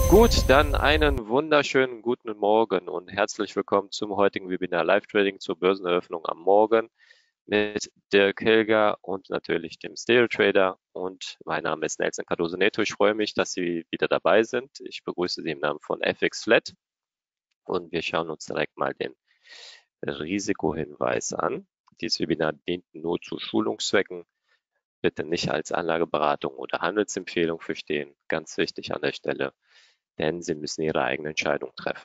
Gut, dann einen wunderschönen guten Morgen und herzlich willkommen zum heutigen Webinar Live Trading zur Börseneröffnung am Morgen mit Dirk Hilger und natürlich dem Stereo Trader. Und mein Name ist Nelson Cardoso Neto. Ich freue mich, dass Sie wieder dabei sind. Ich begrüße Sie im Namen von FX Flat und wir schauen uns direkt mal den Risikohinweis an. Dieses Webinar dient nur zu Schulungszwecken. Bitte nicht als Anlageberatung oder Handelsempfehlung verstehen. Ganz wichtig an der Stelle, denn Sie müssen Ihre eigene Entscheidung treffen.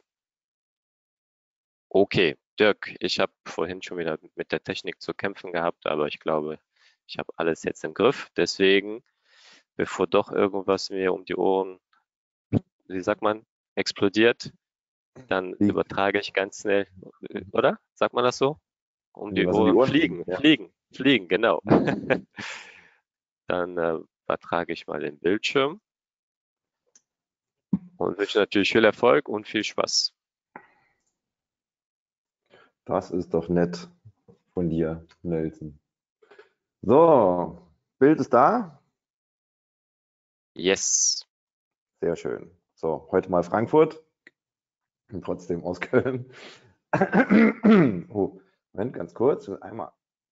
Okay, Dirk, ich habe vorhin schon wieder mit der Technik zu kämpfen gehabt, aber ich glaube, ich habe alles jetzt im Griff. Deswegen, bevor doch irgendwas mir um die Ohren, wie sagt man, explodiert, dann Fliegt. übertrage ich ganz schnell, oder? Sagt man das so? Um die Was um die Ohren Ohren fliegt, ja. fliegen, genau. Dann übertrage ich mal den Bildschirm und wünsche natürlich viel Erfolg und viel Spaß. Das ist doch nett von dir, Nelson. So, Bild ist da. Yes. Sehr schön. So, heute mal Frankfurt und trotzdem aus Köln. Oh, Moment, ganz kurz. Einmal.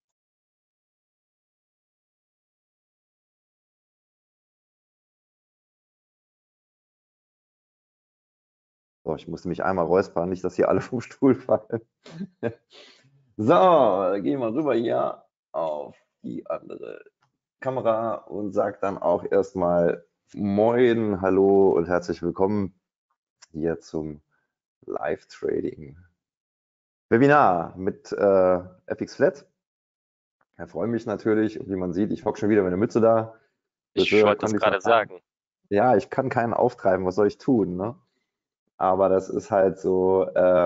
So, ich musste mich einmal räuspern, nicht, dass hier alle vom Stuhl fallen. So, gehen wir rüber hier auf die andere Kamera und sag dann auch erstmal Moin, Hallo und herzlich willkommen hier zum Live-Trading Webinar mit FX Flat. Ich freue mich natürlich, wie man sieht, ich hocke schon wieder mit der Mütze da. Ich Friseur wollte es konnte ich noch gerade gar nicht. sagen. Ja, ich kann keinen auftreiben, was soll ich tun, ne? Aber das ist halt so,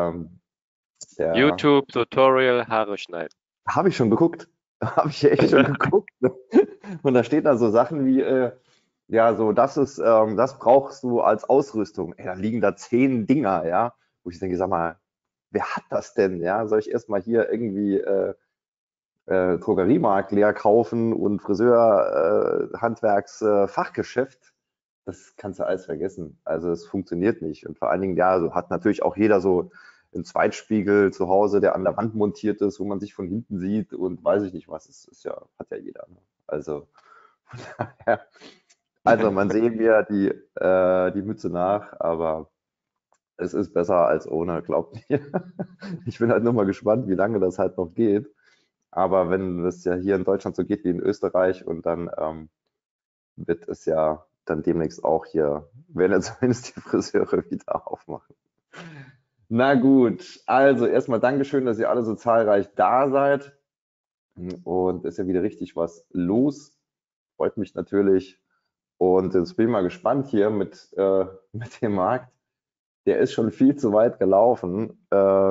der YouTube-Tutorial, Haare schneiden. habe ich schon geguckt. Habe ich echt schon geguckt. Und da steht da so Sachen wie, ja, so, das brauchst du als Ausrüstung. Ey, da liegen da 10 Dinger, ja. Wo ich denke, sag mal, wer hat das denn? Ja, soll ich erstmal hier irgendwie Drogeriemarkt leer kaufen und Friseur, Handwerks, Fachgeschäft? Das kannst du alles vergessen. Also es funktioniert nicht. Und vor allen Dingen, ja, so hat natürlich auch jeder so einen Zweitspiegel zu Hause, der an der Wand montiert ist, wo man sich von hinten sieht und weiß ich nicht was. Das ist ja, hat ja jeder. Ne? Also von daher, also man sehe mir die Mütze nach, aber es ist besser als ohne, glaubt mir. Ich bin halt nur mal gespannt, wie lange das halt noch geht. Aber wenn es ja hier in Deutschland so geht wie in Österreich und dann wird es ja dann demnächst auch hier, werden ja zumindest die Friseure wieder aufmachen. Na gut, also erstmal Dankeschön, dass ihr alle so zahlreich da seid. Und ist ja wieder richtig was los. Freut mich natürlich. Und jetzt bin ich mal gespannt hier mit dem Markt. Der ist schon viel zu weit gelaufen,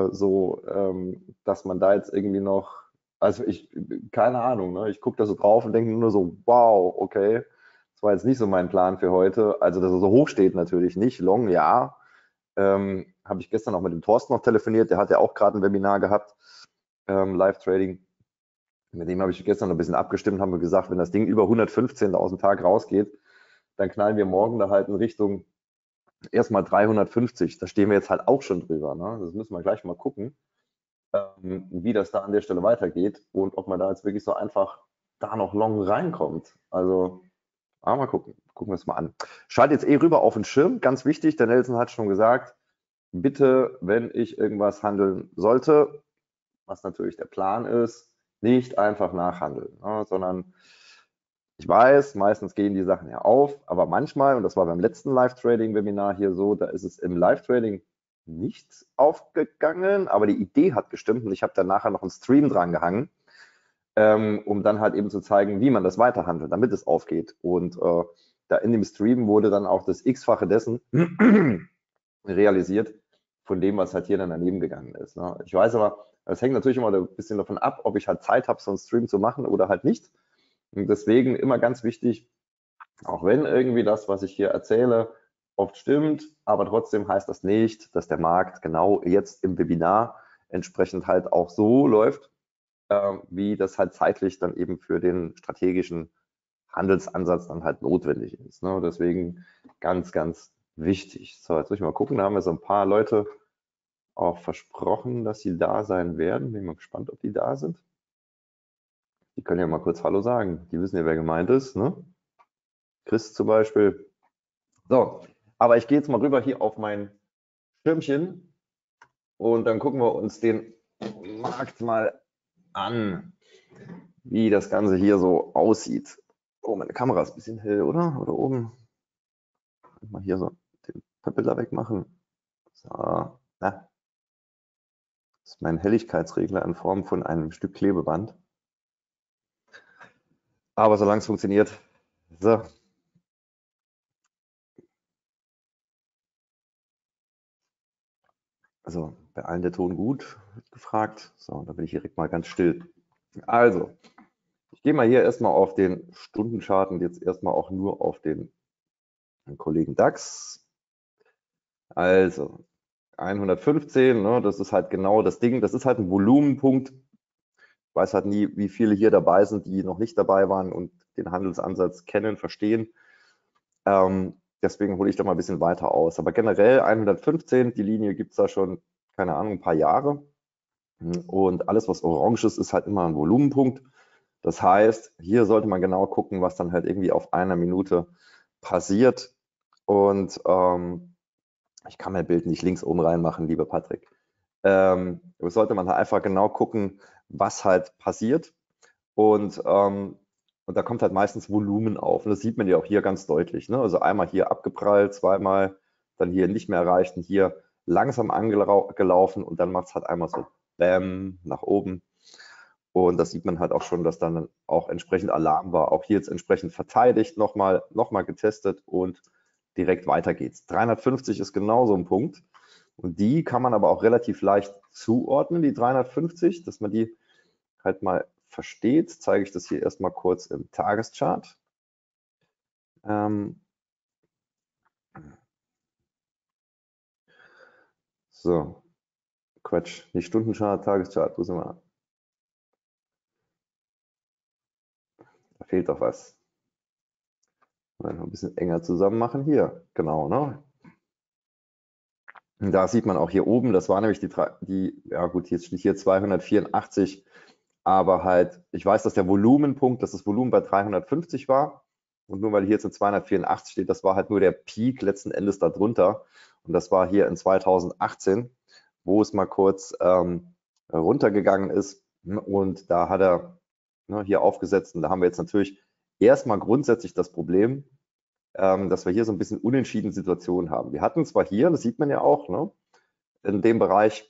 dass man da jetzt irgendwie noch, also keine Ahnung, ne? Ich gucke da so drauf und denke nur so, wow, okay, das war jetzt nicht so mein Plan für heute. Also, dass er so hoch steht natürlich nicht, long, ja. Habe ich gestern auch mit dem Thorsten noch telefoniert, der hat ja auch gerade ein Webinar gehabt, Live-Trading. Mit dem habe ich gestern noch ein bisschen abgestimmt, haben wir gesagt, wenn das Ding über 115 aus dem Tag rausgeht, dann knallen wir morgen da halt in Richtung erstmal 350, da stehen wir jetzt halt auch schon drüber. Ne? Das müssen wir gleich mal gucken, wie das da an der Stelle weitergeht und ob man da jetzt wirklich so einfach da noch long reinkommt. Also, mal gucken. Gucken wir es mal an. Schalt jetzt rüber auf den Schirm, ganz wichtig, der Nelson hat schon gesagt, bitte, wenn ich irgendwas handeln sollte, was natürlich der Plan ist, nicht einfach nachhandeln, ne, sondern ich weiß, meistens gehen die Sachen ja auf, aber manchmal, und das war beim letzten Live-Trading-Webinar hier so, da ist es im Live-Trading nicht aufgegangen, aber die Idee hat gestimmt und ich habe dann nachher noch einen Stream dran gehangen, um dann halt eben zu zeigen, wie man das weiterhandelt, damit es aufgeht. Und da in dem Stream wurde dann auch das X-fache dessen realisiert, von dem, was halt hier dann daneben gegangen ist. Ne? Ich weiß aber, es hängt natürlich immer ein bisschen davon ab, ob ich halt Zeit habe, so einen Stream zu machen oder halt nicht. Und deswegen immer ganz wichtig, auch wenn irgendwie das, was ich hier erzähle, oft stimmt, aber trotzdem heißt das nicht, dass der Markt genau jetzt im Webinar entsprechend halt auch so läuft, wie das halt zeitlich dann eben für den strategischen Handelsansatz dann halt notwendig ist. Ne? Deswegen ganz, ganz wichtig. So, jetzt muss ich mal gucken, da haben wir so ein paar Leute auch versprochen, dass sie da sein werden. Bin mal gespannt, ob die da sind. Die können ja mal kurz Hallo sagen. Die wissen ja, wer gemeint ist, ne? Chris zum Beispiel. So, aber ich gehe jetzt mal rüber hier auf mein Schirmchen und dann gucken wir uns den Markt mal an, wie das Ganze hier so aussieht. Oh, meine Kamera ist ein bisschen hell, oder? Oder oben. Mal hier so den Pöppeler wegmachen. So, na, das ist mein Helligkeitsregler in Form von einem Stück Klebeband. Aber solange es funktioniert. So. Also, bei allen der Ton gut, wird gefragt. So, da bin ich direkt mal ganz still. Also, ich gehe mal hier erstmal auf den Stundenchart und jetzt erstmal auch nur auf den Kollegen DAX. Also, 115, ne, das ist halt genau das Ding. Das ist halt ein Volumenpunkt. Ich weiß halt nie, wie viele hier dabei sind, die noch nicht dabei waren und den Handelsansatz kennen, verstehen. Deswegen hole ich da mal ein bisschen weiter aus. Aber generell 115, die Linie gibt es da schon, keine Ahnung, ein paar Jahre. Und alles, was orange ist, ist halt immer ein Volumenpunkt. Das heißt, hier sollte man genau gucken, was dann halt irgendwie auf einer Minute passiert. Und ich kann mein Bild nicht links oben reinmachen, lieber Patrick. Sollte man halt einfach genau gucken, was halt passiert. Und da kommt halt meistens Volumen auf. Und das sieht man ja auch hier ganz deutlich. Ne? Also einmal hier abgeprallt, zweimal, dann hier nicht mehr erreicht und hier langsam angelaufen und dann macht es halt einmal so Bäm nach oben. Und das sieht man halt auch schon, dass dann auch entsprechend Alarm war. Auch hier jetzt entsprechend verteidigt, nochmal getestet und direkt weiter geht's. 350 ist genau so ein Punkt. Und die kann man aber auch relativ leicht zuordnen, die 350, dass man die halt mal versteht, zeige ich das hier erstmal kurz im Tageschart. So, Quatsch, nicht Stundenchart, Tageschart, wo sind wir? Da fehlt doch was. Mal ein bisschen enger zusammen machen hier, genau, ne? Und da sieht man auch hier oben, das war nämlich ja gut, jetzt steht hier 284, aber halt, ich weiß, dass der Volumenpunkt, dass das Volumen bei 350 war. Und nur weil hier jetzt in 284 steht, das war halt nur der Peak letzten Endes darunter. Und das war hier in 2018, wo es mal kurz runtergegangen ist. Und da hat er hier aufgesetzt. Und da haben wir jetzt natürlich erstmal grundsätzlich das Problem, dass wir hier so ein bisschen unentschiedene Situationen haben. Wir hatten zwar hier, das sieht man ja auch, ne, in dem Bereich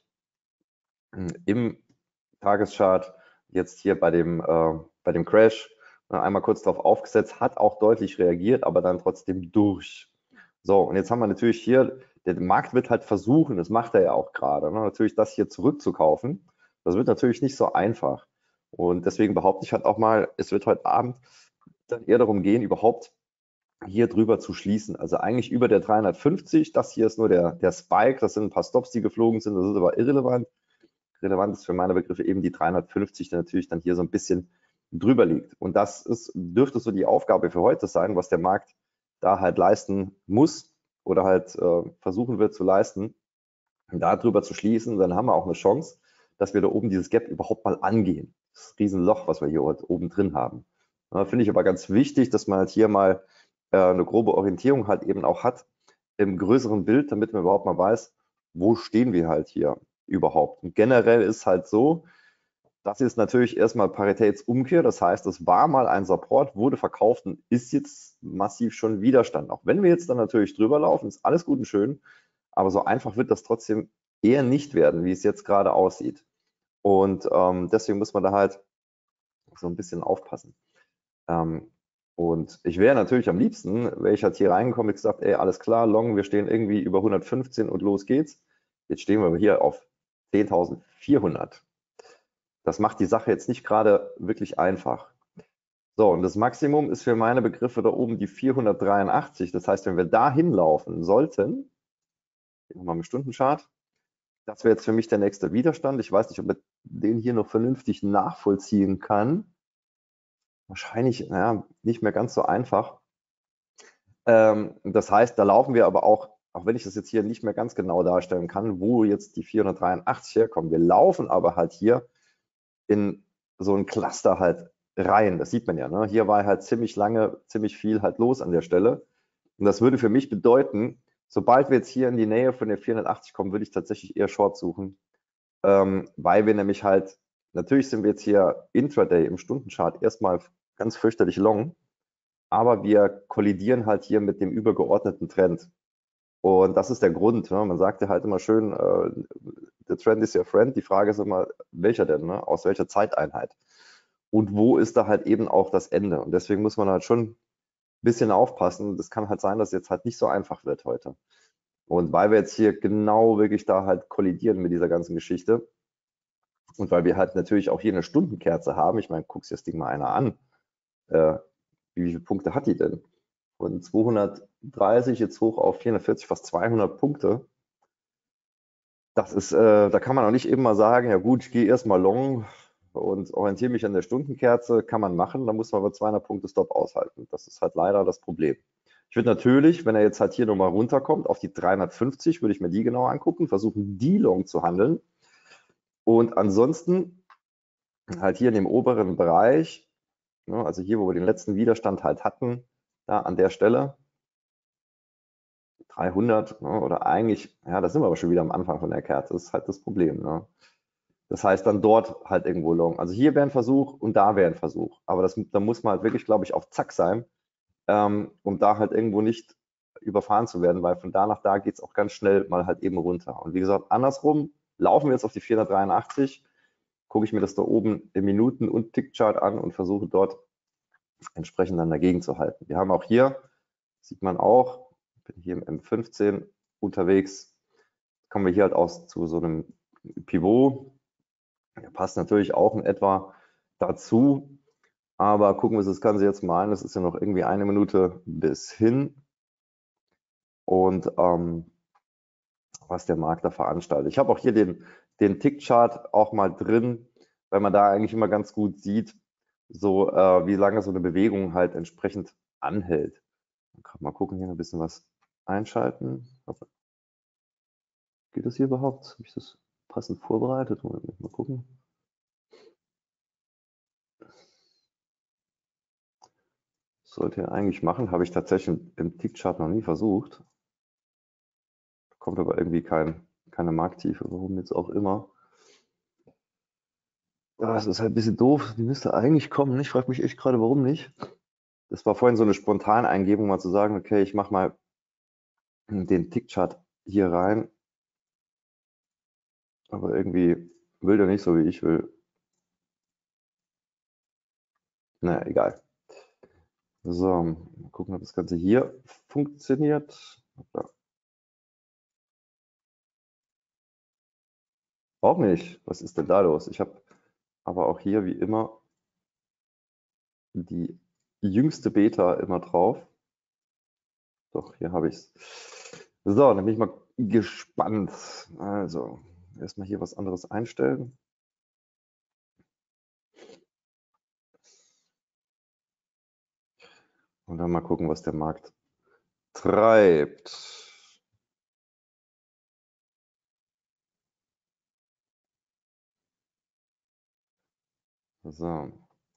im Tageschart, jetzt hier bei dem Crash, einmal kurz darauf aufgesetzt, hat auch deutlich reagiert, aber dann trotzdem durch. So, und jetzt haben wir natürlich hier, der Markt wird halt versuchen, das macht er ja auch gerade, ne, natürlich das hier zurückzukaufen. Das wird natürlich nicht so einfach. Und deswegen behaupte ich halt auch mal, es wird heute Abend dann eher darum gehen, überhaupt hier drüber zu schließen. Also eigentlich über der 350, das hier ist nur der Spike, das sind ein paar Stops, die geflogen sind, das ist aber irrelevant. Relevant ist für meine Begriffe eben die 350, die natürlich dann hier so ein bisschen drüber liegt. Und das dürfte so die Aufgabe für heute sein, was der Markt da halt leisten muss oder halt versuchen wird zu leisten, da drüber zu schließen. Dann haben wir auch eine Chance, dass wir da oben dieses Gap überhaupt mal angehen. Das Riesenloch, was wir hier oben drin haben. Finde ich aber ganz wichtig, dass man halt hier mal eine grobe Orientierung halt eben auch hat im größeren Bild, damit man überhaupt mal weiß, wo stehen wir halt hier überhaupt. Und generell ist halt so, das ist natürlich erstmal Paritätsumkehr, das heißt, es war mal ein Support, wurde verkauft und ist jetzt massiv schon Widerstand. Auch wenn wir jetzt dann natürlich drüber laufen, ist alles gut und schön, aber so einfach wird das trotzdem eher nicht werden, wie es jetzt gerade aussieht. Und deswegen muss man da halt so ein bisschen aufpassen. Und ich wäre natürlich am liebsten, wäre ich halt hier reingekommen und gesagt, ey, alles klar, Long, wir stehen irgendwie über 115 und los geht's. Jetzt stehen wir hier auf 10.400. Das macht die Sache jetzt nicht gerade wirklich einfach. So, und das Maximum ist für meine Begriffe da oben die 483. Das heißt, wenn wir da hinlaufen sollten, nochmal im Stundenchart, das wäre jetzt für mich der nächste Widerstand. Ich weiß nicht, ob man den hier noch vernünftig nachvollziehen kann. Wahrscheinlich, naja, nicht mehr ganz so einfach. Das heißt, da laufen wir aber auch auch wenn ich das jetzt hier nicht mehr ganz genau darstellen kann, wo jetzt die 483 herkommen. Wir laufen aber halt hier in so ein Cluster halt rein. Das sieht man ja. Ne? Hier war halt ziemlich lange, ziemlich viel halt los an der Stelle. Und das würde für mich bedeuten, sobald wir jetzt hier in die Nähe von der 480 kommen, würde ich tatsächlich eher Short suchen, weil wir nämlich halt, natürlich sind wir jetzt hier Intraday im Stundenchart erstmal ganz fürchterlich long, aber wir kollidieren halt hier mit dem übergeordneten Trend. Und das ist der Grund. Ne? Man sagt ja halt immer schön, der Trend is your friend. Die Frage ist immer, welcher denn, ne? Aus welcher Zeiteinheit? Und wo ist da halt eben auch das Ende? Und deswegen muss man halt schon ein bisschen aufpassen. Das kann halt sein, dass es jetzt halt nicht so einfach wird heute. Und weil wir jetzt hier genau wirklich da halt kollidieren mit dieser ganzen Geschichte und weil wir halt natürlich auch hier eine Stundenkerze haben, ich meine, guck's dir das Ding mal einer an, wie viele Punkte hat die denn? Von 230 jetzt hoch auf 440, fast 200 Punkte. Das ist, da kann man auch nicht eben mal sagen, ja gut, ich gehe erstmal long und orientiere mich an der Stundenkerze, kann man machen, da muss man aber 200 Punkte Stop aushalten. Das ist halt leider das Problem. Ich würde natürlich, wenn er jetzt halt hier nochmal runterkommt auf die 350, würde ich mir die genauer angucken, versuchen die long zu handeln. Und ansonsten halt hier in dem oberen Bereich, ne, also hier, wo wir den letzten Widerstand halt hatten, da an der Stelle, 300, ne, oder eigentlich, ja, da sind wir aber schon wieder am Anfang von der Kerze, das ist halt das Problem. Ne? Das heißt dann dort halt irgendwo long. Also hier wäre ein Versuch und da wäre ein Versuch. Aber da muss man halt wirklich, glaube ich, auf Zack sein, um da halt irgendwo nicht überfahren zu werden, weil von da nach da geht es auch ganz schnell mal halt eben runter. Und wie gesagt, andersrum laufen wir jetzt auf die 483, gucke ich mir das da oben im Minuten- und Tickchart an und versuche dort entsprechend dann dagegen zu halten. Wir haben auch hier, sieht man auch, ich bin hier im M15 unterwegs, kommen wir hier halt aus zu so einem Pivot. Der passt natürlich auch in etwa dazu, aber gucken wir uns das Ganze jetzt mal an. Es ist ja noch irgendwie eine Minute bis hin und was der Markt da veranstaltet. Ich habe auch hier den Tick-Chart auch mal drin, weil man da eigentlich immer ganz gut sieht, so wie lange so eine Bewegung halt entsprechend anhält. Mal gucken, hier ein bisschen was einschalten. Geht das hier überhaupt? Habe ich das passend vorbereitet? Mal gucken. Sollte er eigentlich machen, habe ich tatsächlich im Tick-Chart noch nie versucht. Kommt aber irgendwie keine Markttiefe, warum jetzt auch immer. Das ist halt ein bisschen doof. Die müsste eigentlich kommen. Ich frage mich echt gerade, warum nicht. Das war vorhin so eine spontane Eingebung, mal zu sagen, okay, ich mache mal den Tick-Chart hier rein. Aber irgendwie will der nicht so, wie ich will. Naja, egal. So, mal gucken, ob das Ganze hier funktioniert. Auch nicht. Was ist denn da los? Ich habe aber auch hier wie immer die jüngste Beta immer drauf. Doch, hier habe ich es. So, dann bin ich mal gespannt. Also, erstmal hier was anderes einstellen. Und dann mal gucken, was der Markt treibt. So.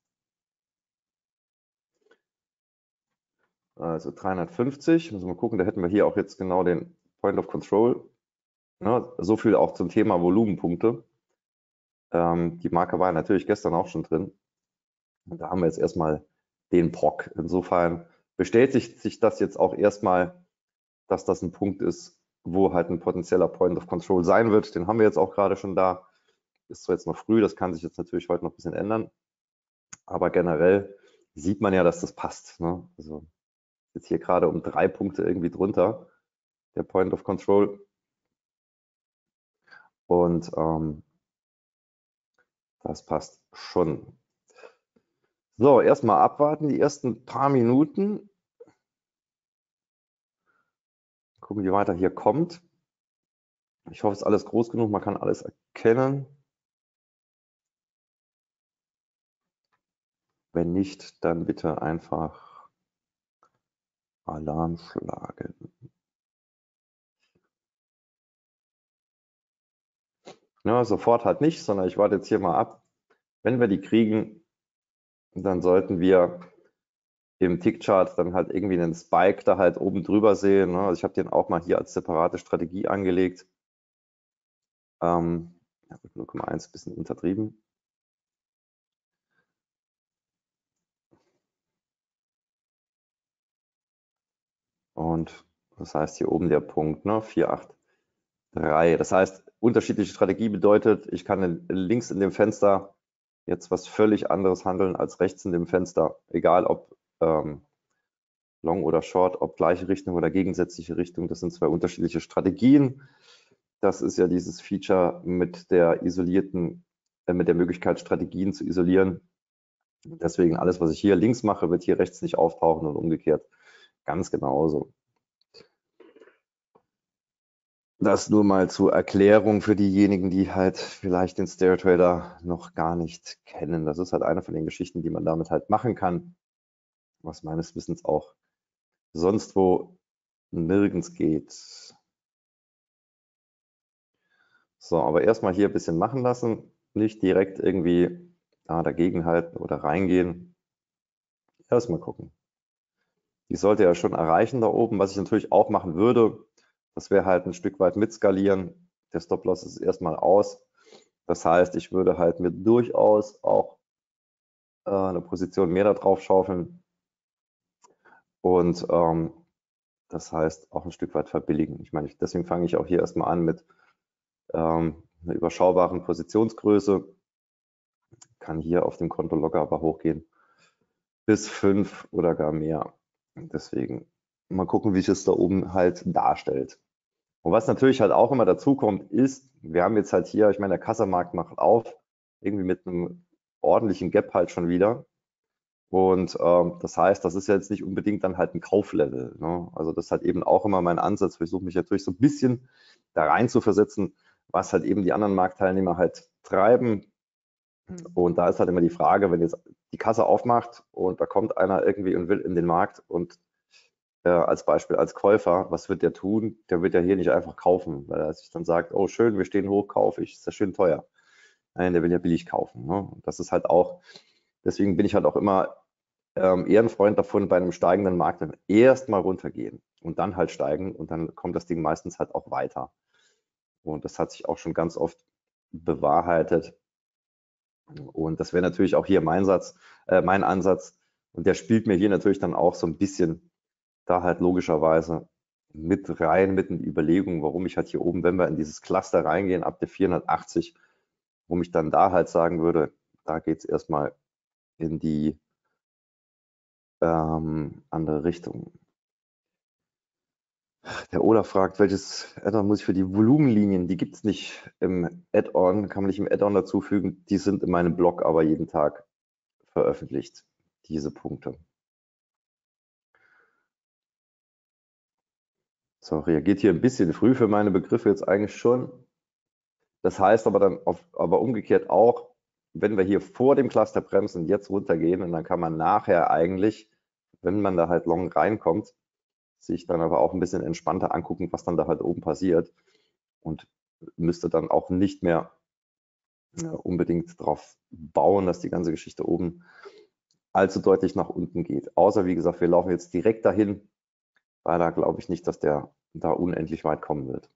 Also 350, müssen wir mal gucken, da hätten wir hier auch jetzt genau den Point of Control. Ja, so viel auch zum Thema Volumenpunkte. Die Marke war natürlich gestern auch schon drin. Und da haben wir jetzt erstmal den POC. Insofern bestätigt sich das jetzt auch erstmal, dass das ein Punkt ist, wo halt ein potenzieller Point of Control sein wird. Den haben wir jetzt auch gerade schon da. Ist zwar jetzt noch früh, das kann sich jetzt natürlich heute noch ein bisschen ändern. Aber generell sieht man ja, dass das passt. Ne? Also jetzt hier gerade um 3 Punkte irgendwie drunter, der Point of Control. Und das passt schon. So, erstmal abwarten, die ersten paar Minuten. Gucken, wie weiter hier kommt. Ich hoffe, es ist alles groß genug, man kann alles erkennen. Wenn nicht, dann bitte einfach Alarm schlagen. Ja, sofort halt nicht, sondern ich warte jetzt hier mal ab. Wenn wir die kriegen, dann sollten wir im Tickchart dann halt irgendwie einen Spike da halt oben drüber sehen. Ne? Also ich habe den auch mal hier als separate Strategie angelegt. Ja, 0,1 bisschen untertrieben. Und das heißt hier oben der Punkt, ne? 483. Das heißt, unterschiedliche Strategie bedeutet, ich kann links in dem Fenster jetzt was völlig anderes handeln als rechts in dem Fenster, egal ob Long oder Short, ob gleiche Richtung oder gegensätzliche Richtung. Das sind zwei unterschiedliche Strategien. Das ist ja dieses Feature mit der mit der Möglichkeit, Strategien zu isolieren. Deswegen alles, was ich hier links mache, wird hier rechts nicht auftauchen und umgekehrt ganz genauso. Das nur mal zur Erklärung für diejenigen, die halt vielleicht den Stair-Trader noch gar nicht kennen. Das ist halt eine von den Geschichten, die man damit halt machen kann, was meines Wissens auch sonst wo nirgends geht. So, aber erstmal hier ein bisschen machen lassen, nicht direkt irgendwie dagegen halten oder reingehen. Erstmal gucken. Die sollte ja schon erreichen da oben. Was ich natürlich auch machen würde, das wäre halt ein Stück weit mitskalieren. Der Stop-Loss ist erstmal aus. Das heißt, ich würde halt mir durchaus auch eine Position mehr da drauf schaufeln und das heißt auch ein Stück weit verbilligen. Ich meine, deswegen fange ich auch hier erstmal an mit einer überschaubaren Positionsgröße. Kann hier auf dem Konto locker aber hochgehen bis 5 oder gar mehr. Deswegen mal gucken, wie sich es da oben halt darstellt. Und was natürlich halt auch immer dazu kommt, ist, wir haben jetzt halt hier, ich meine, der Kassamarkt macht auf, irgendwie mit einem ordentlichen Gap halt schon wieder. Und das heißt, das ist jetzt nicht unbedingt dann halt ein Kauflevel. Ne? Also das ist halt eben auch immer mein Ansatz. Ich versuche mich natürlich so ein bisschen da rein zu versetzen, was halt eben die anderen Marktteilnehmer halt treiben. Und da ist halt immer die Frage, wenn jetzt die Kasse aufmacht und da kommt einer irgendwie und will in den Markt und als Beispiel als Käufer, was wird der tun? Der wird ja hier nicht einfach kaufen, weil er sich dann sagt, oh schön, wir stehen hoch, kaufe ich, ist ja schön teuer. Nein, der will ja billig kaufen. Ne? Das ist halt auch, deswegen bin ich halt auch immer eher ein Freund davon, bei einem steigenden Markt dann erst mal runtergehen und dann halt steigen und dann kommt das Ding meistens halt auch weiter. Und das hat sich auch schon ganz oft bewahrheitet. Und das wäre natürlich auch hier mein Ansatz. Und der spielt mir hier natürlich dann auch so ein bisschen da halt logischerweise mit rein, mit in die Überlegung, warum ich halt hier oben, wenn wir in dieses Cluster reingehen, ab der 480, warum ich dann da halt sagen würde, da geht es erstmal in die andere Richtung. Der Olaf fragt, welches Add-on muss ich für die Volumenlinien? Die gibt es nicht im Add-on, kann man nicht im Add-on dazufügen. Die sind in meinem Blog aber jeden Tag veröffentlicht, diese Punkte. So, reagiert hier ein bisschen früh für meine Begriffe jetzt eigentlich schon. Das heißt aber dann aber umgekehrt auch, wenn wir hier vor dem Cluster bremsen, jetzt runtergehen und dann kann man nachher eigentlich, wenn man da halt long reinkommt, sich dann aber auch ein bisschen entspannter angucken, was dann da halt oben passiert und müsste dann auch nicht mehr unbedingt darauf bauen, dass die ganze Geschichte oben allzu deutlich nach unten geht. Außer, wie gesagt, wir laufen jetzt direkt dahin, weil da glaube ich nicht, dass der da unendlich weit kommen wird.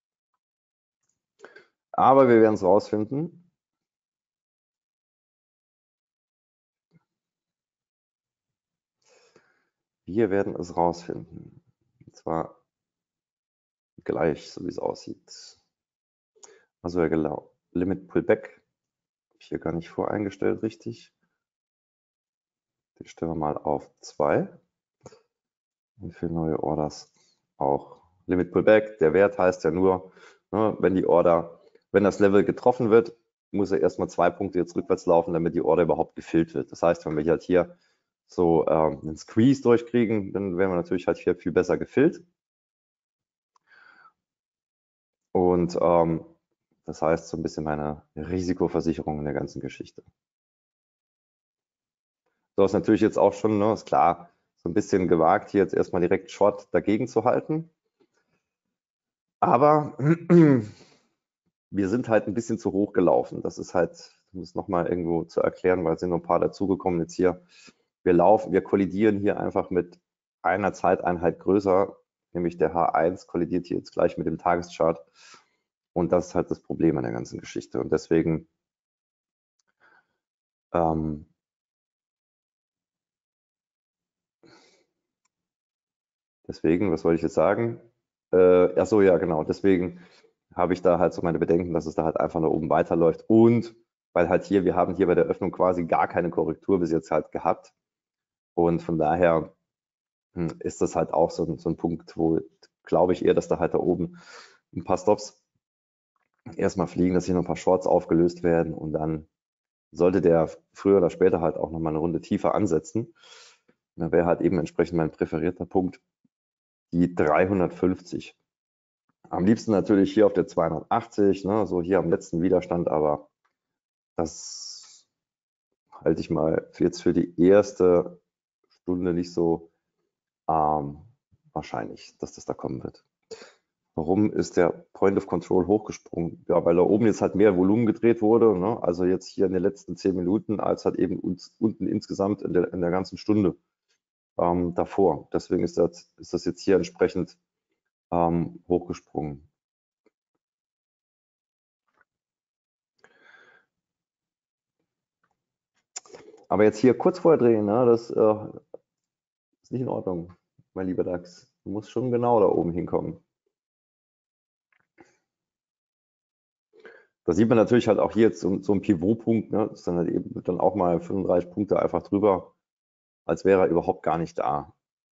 Aber wir werden es rausfinden. Wir werden es rausfinden. Und zwar gleich, so wie es aussieht. Also ja, genau. Limit Pullback habe ich hier gar nicht voreingestellt, richtig. Den stellen wir mal auf 2. Und für neue Orders auch. Limit Pullback, der Wert heißt ja nur, ne, wenn das Level getroffen wird, muss er erstmal 2 Punkte jetzt rückwärts laufen, damit die Order überhaupt gefüllt wird. Das heißt, wenn wir halt hier so einen Squeeze durchkriegen, dann werden wir natürlich halt hier viel besser gefüllt. Und das heißt so ein bisschen meine Risikoversicherung in der ganzen Geschichte. So ist natürlich jetzt auch schon, ne, ist klar, so ein bisschen gewagt, hier jetzt erstmal direkt Short dagegen zu halten. Aber wir sind halt ein bisschen zu hoch gelaufen. Das ist halt, um es nochmal irgendwo zu erklären, weil es sind noch ein paar dazugekommen jetzt hier. Wir kollidieren hier einfach mit einer Zeiteinheit größer, nämlich der H1 kollidiert hier jetzt gleich mit dem Tageschart. Und das ist halt das Problem an der ganzen Geschichte. Und deswegen was wollte ich jetzt sagen? Ach so, ja, genau. Deswegen habe ich da halt so meine Bedenken, dass es da halt einfach nach oben weiterläuft. Und weil halt hier, wir haben hier bei der Öffnung quasi gar keine Korrektur bis jetzt halt gehabt. Und von daher ist das halt auch so ein Punkt, wo glaube ich eher, dass da halt da oben ein paar Stops erstmal fliegen, dass hier noch ein paar Shorts aufgelöst werden und dann sollte der früher oder später halt auch nochmal eine Runde tiefer ansetzen. Dann wäre halt eben entsprechend mein präferierter Punkt die 350. Am liebsten natürlich hier auf der 280, ne, so hier am letzten Widerstand, aber das halte ich mal jetzt für die erste Stunde nicht so wahrscheinlich, dass das da kommen wird. Warum ist der Point of Control hochgesprungen? Ja, weil da oben jetzt halt mehr Volumen gedreht wurde, ne? Also jetzt hier in den letzten 10 Minuten, als halt eben unten insgesamt in der ganzen Stunde davor. Deswegen ist das jetzt hier entsprechend hochgesprungen. Aber jetzt hier kurz vorher drehen, ne, das ist nicht in Ordnung, mein lieber DAX. Du musst schon genau da oben hinkommen. Da sieht man natürlich halt auch hier jetzt so ein Pivotpunkt, ne, das ist dann halt eben dann auch mal 35 Punkte einfach drüber, als wäre er überhaupt gar nicht da.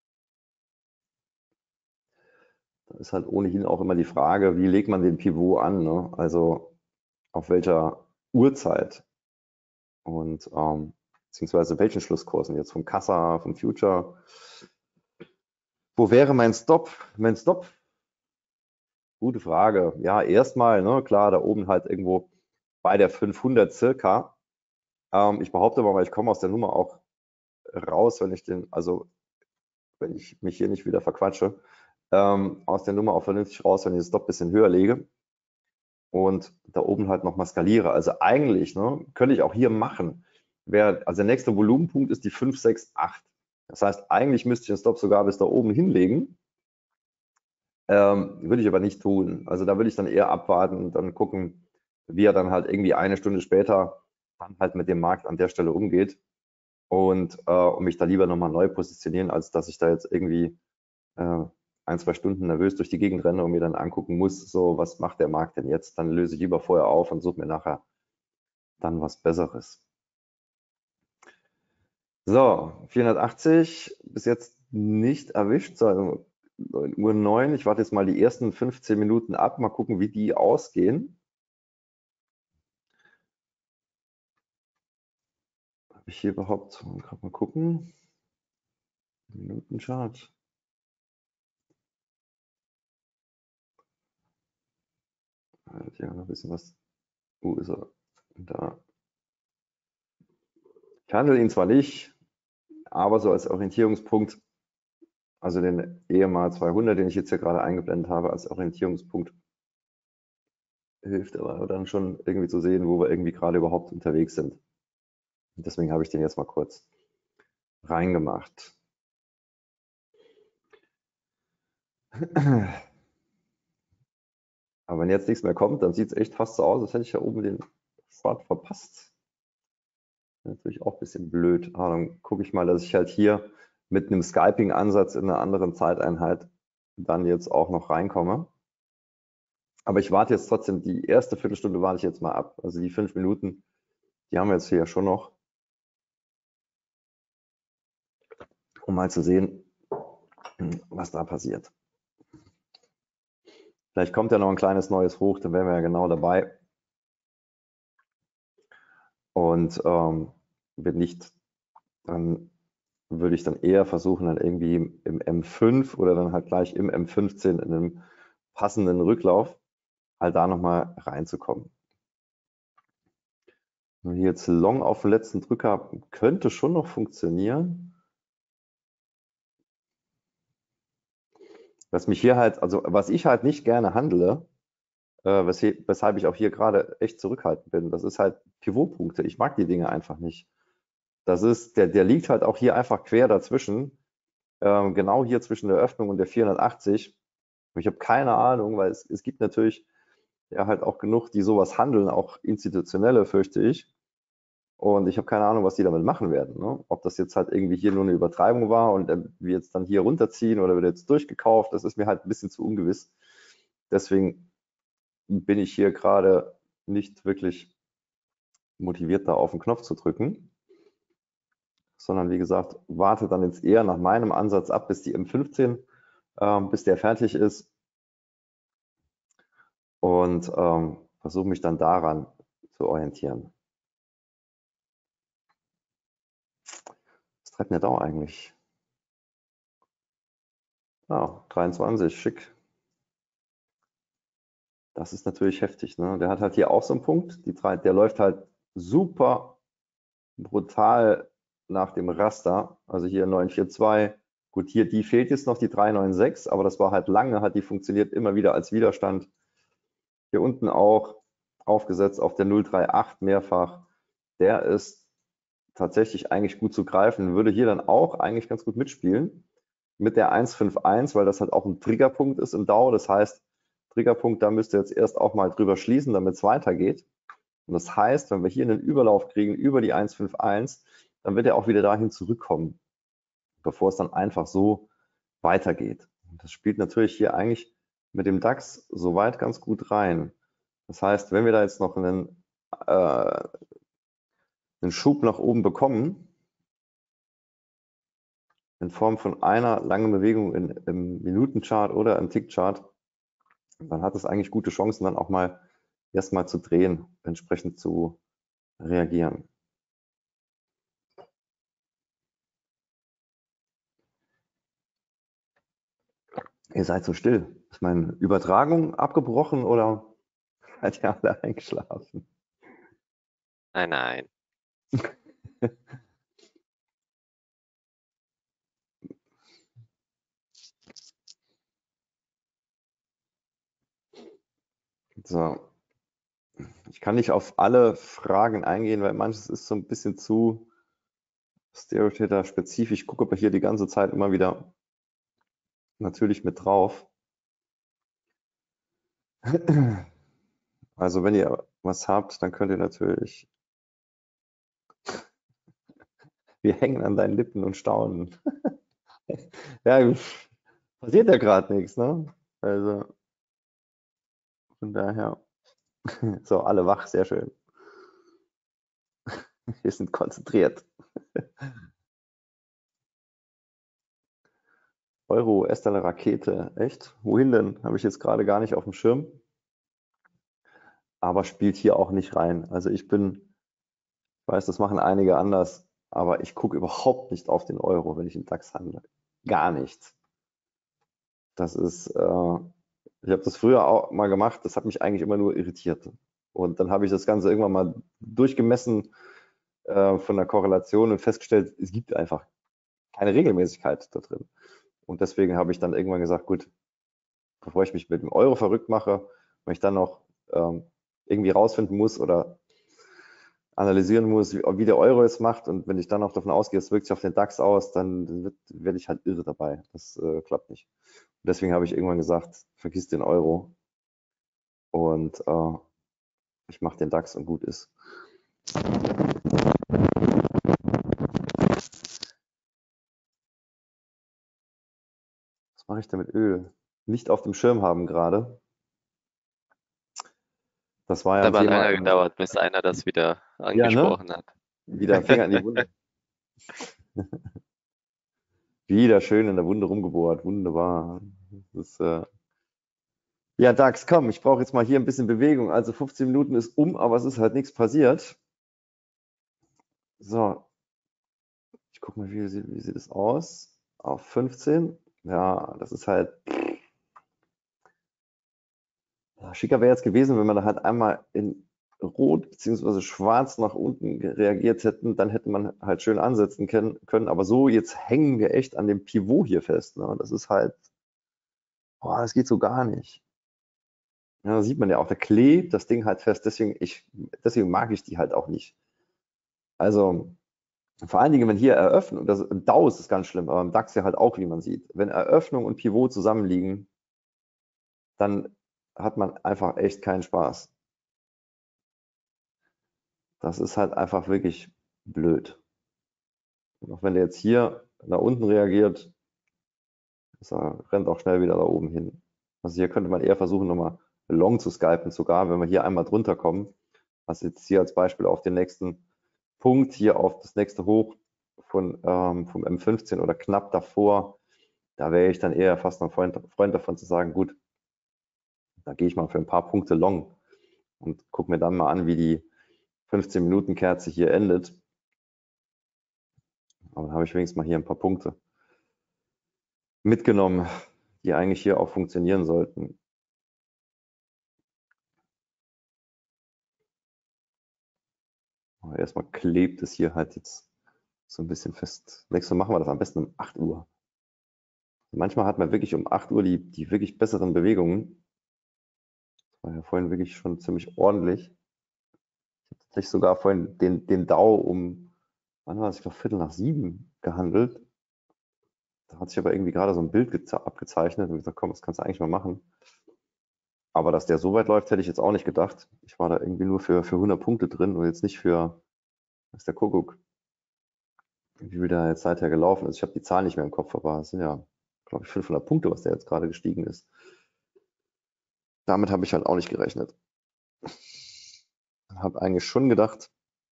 Da ist halt ohnehin auch immer die Frage, wie legt man den Pivot an, ne? Also auf welcher Uhrzeit und beziehungsweise welchen Schlusskursen jetzt vom Kassa, vom Future. Wo wäre mein Stop? Mein Stop? Gute Frage. Ja, erstmal, ne, klar, da oben halt irgendwo bei der 500 circa. Ich behaupte mal, ich komme aus der Nummer auch raus, wenn ich mich hier nicht wieder verquatsche, aus der Nummer auch vernünftig raus, wenn ich das Stop ein bisschen höher lege und da oben halt nochmal skaliere. Also eigentlich, ne, könnte ich auch hier machen. Also der nächste Volumenpunkt ist die 568. Das heißt, eigentlich müsste ich den Stop sogar bis da oben hinlegen. Würde ich aber nicht tun. Also da würde ich dann eher abwarten und dann gucken, wie er dann halt irgendwie eine Stunde später dann halt mit dem Markt an der Stelle umgeht und mich da lieber nochmal neu positionieren, als dass ich da jetzt irgendwie 1, 2 Stunden nervös durch die Gegend renne und mir dann angucken muss, so was macht der Markt denn jetzt? Dann löse ich lieber vorher auf und suche mir nachher dann was Besseres. So, 480 bis jetzt nicht erwischt, so, also 9:09 Uhr. Ich warte jetzt mal die ersten 15 Minuten ab, mal gucken, wie die ausgehen. Habe ich hier überhaupt, gerade mal gucken, Minutenchart. Ja, noch ein bisschen was. Wo ist er? Da. Ich handle ihn zwar nicht, aber so als Orientierungspunkt, also den EMA 200, den ich jetzt hier gerade eingeblendet habe, als Orientierungspunkt, hilft aber dann schon irgendwie zu sehen, wo wir irgendwie gerade überhaupt unterwegs sind. Und deswegen habe ich den jetzt mal kurz reingemacht. Aber wenn jetzt nichts mehr kommt, dann sieht es echt fast so aus, als hätte ich da oben den Short verpasst. Natürlich auch ein bisschen blöd. Aber dann gucke ich mal, dass ich halt hier mit einem Scalping-Ansatz in einer anderen Zeiteinheit dann jetzt auch noch reinkomme. Aber ich warte jetzt trotzdem, die erste Viertelstunde warte ich jetzt mal ab. Also die 5 Minuten, die haben wir jetzt hier schon noch, um mal zu sehen, was da passiert. Vielleicht kommt ja noch ein kleines neues Hoch, dann wären wir ja genau dabei. Und wenn nicht, dann würde ich dann eher versuchen, dann irgendwie im M5 oder dann halt gleich im M15 in einem passenden Rücklauf halt da nochmal reinzukommen. Wenn ich jetzt Long auf den letzten Drücker könnte schon noch funktionieren. Was mich hier halt, also was ich halt nicht gerne handle, weshalb ich auch hier gerade echt zurückhaltend bin. Das ist halt Pivotpunkte. Ich mag die Dinge einfach nicht. Der liegt halt auch hier einfach quer dazwischen, genau hier zwischen der Öffnung und der 480. Und ich habe keine Ahnung, weil es gibt natürlich ja halt auch genug, die sowas handeln, auch institutionelle, fürchte ich. Und ich habe keine Ahnung, was die damit machen werden. Ne? Ob das jetzt halt irgendwie hier nur eine Übertreibung war und wir jetzt dann hier runterziehen oder wird jetzt durchgekauft, das ist mir halt ein bisschen zu ungewiss. Deswegen bin ich hier gerade nicht wirklich motiviert, da auf den Knopf zu drücken, sondern wie gesagt, warte dann jetzt eher nach meinem Ansatz ab, bis die M15, bis der fertig ist und versuche mich dann daran zu orientieren. Was treibt denn der Dow eigentlich? Ah, 23, schick. Das ist natürlich heftig. Ne? Der hat halt hier auch so einen Punkt. Der läuft halt super brutal nach dem Raster. Also hier 942. Gut, hier die fehlt jetzt noch, die 396, aber das war halt lange, hat die funktioniert immer wieder als Widerstand. Hier unten auch aufgesetzt auf der 038 mehrfach. Der ist tatsächlich eigentlich gut zu greifen. Würde hier dann auch eigentlich ganz gut mitspielen mit der 151, weil das halt auch ein Triggerpunkt ist im Dow. Das heißt, Triggerpunkt, da müsst ihr jetzt erst auch mal drüber schließen, damit es weitergeht. Und das heißt, wenn wir hier einen Überlauf kriegen über die 151, dann wird er auch wieder dahin zurückkommen, bevor es dann einfach so weitergeht. Und das spielt natürlich hier eigentlich mit dem DAX soweit ganz gut rein. Das heißt, wenn wir da jetzt noch einen Schub nach oben bekommen, in Form von einer langen Bewegung im Minutenchart oder im Tickchart, dann hat es eigentlich gute Chancen, dann auch mal erstmal zu drehen, entsprechend zu reagieren. Ihr seid so still. Ist meine Übertragung abgebrochen oder seid ihr alle eingeschlafen? Nein, nein. So. Ich kann nicht auf alle Fragen eingehen, weil manches ist so ein bisschen zu Stereo-Theta-spezifisch. Ich gucke aber hier die ganze Zeit immer wieder natürlich mit drauf. Also wenn ihr was habt, dann könnt ihr natürlich. Wir hängen an deinen Lippen und staunen. Ja, passiert ja gerade nichts, ne? Also von daher. So, alle wach, sehr schön. Wir sind konzentriert. Euro, US-Dollar Rakete, echt? Wohin denn? Habe ich jetzt gerade gar nicht auf dem Schirm. Aber spielt hier auch nicht rein. Also ich weiß, das machen einige anders, aber ich gucke überhaupt nicht auf den Euro, wenn ich im DAX handle. Gar nicht. Das ist, ich habe das früher auch mal gemacht, das hat mich eigentlich immer nur irritiert. Und dann habe ich das Ganze irgendwann mal durchgemessen von der Korrelation und festgestellt, es gibt einfach keine Regelmäßigkeit da drin. Und deswegen habe ich dann irgendwann gesagt, gut, bevor ich mich mit dem Euro verrückt mache, wenn ich dann noch irgendwie rausfinden muss oder analysieren muss, wie der Euro es macht und wenn ich dann auch davon ausgehe, es wirkt sich auf den DAX aus, dann werde ich halt irre dabei. Das klappt nicht. Und deswegen habe ich irgendwann gesagt, vergiss den Euro und ich mache den DAX und gut ist. Was mache ich denn mit Öl? Nicht auf dem Schirm haben gerade. Das war ja Hat ein aber Thema. lange gedauert, bis einer das wieder Ja, ne? angesprochen hat. Wieder Finger in die Wunde. Wieder schön in der Wunde rumgebohrt. Wunderbar. Das, ja, DAX, komm, ich brauche jetzt mal hier ein bisschen Bewegung. Also 15 Minuten ist um, aber es ist halt nichts passiert. So, ich gucke mal, wie sieht es aus? Auf 15. Ja, das ist halt. Ja, schicker wäre jetzt gewesen, wenn wir da halt einmal in Rot bzw. Schwarz nach unten reagiert hätten, dann hätte man halt schön ansetzen können. Aber so, jetzt hängen wir echt an dem Pivot hier fest. Ne? Das ist halt, boah, das geht so gar nicht. Ja, da sieht man ja auch, da klebt das Ding halt fest. Deswegen mag ich die halt auch nicht. Also vor allen Dingen, wenn hier Eröffnung, im DAO ist das ganz schlimm, aber im DAX ja halt auch, wie man sieht. Wenn Eröffnung und Pivot zusammenliegen, dann hat man einfach echt keinen Spaß. Das ist halt einfach wirklich blöd. Und auch wenn der jetzt hier nach unten reagiert, rennt auch schnell wieder da oben hin. Also hier könnte man eher versuchen, nochmal long zu scalpen, sogar wenn wir hier einmal drunter kommen. Also jetzt hier als Beispiel auf den nächsten Punkt, hier auf das nächste Hoch vom M15 oder knapp davor, da wäre ich dann eher fast ein Freund davon zu sagen, gut, da gehe ich mal für ein paar Punkte long und gucke mir dann mal an, wie die 15-Minuten-Kerze hier endet. Aber dann habe ich wenigstens mal hier ein paar Punkte mitgenommen, die eigentlich hier auch funktionieren sollten. Aber erstmal klebt es hier halt jetzt so ein bisschen fest. Nächstes Mal machen wir das am besten um 8 Uhr. Manchmal hat man wirklich um 8 Uhr die wirklich besseren Bewegungen. Das war ja vorhin wirklich schon ziemlich ordentlich. Ich habe tatsächlich sogar vorhin den DAO wann war es? Ich glaube, Viertel nach 7 gehandelt. Da hat sich aber irgendwie gerade so ein Bild abgezeichnet und gesagt, komm, das kannst du eigentlich mal machen. Aber dass der so weit läuft, hätte ich jetzt auch nicht gedacht. Ich war da irgendwie nur für 100 Punkte drin und jetzt nicht für, was ist der Kuckuck, wie viel da jetzt seither gelaufen ist. Ich habe die Zahlen nicht mehr im Kopf, aber es sind ja, glaube ich, 500 Punkte, was der jetzt gerade gestiegen ist. Damit habe ich halt auch nicht gerechnet. Habe eigentlich schon gedacht,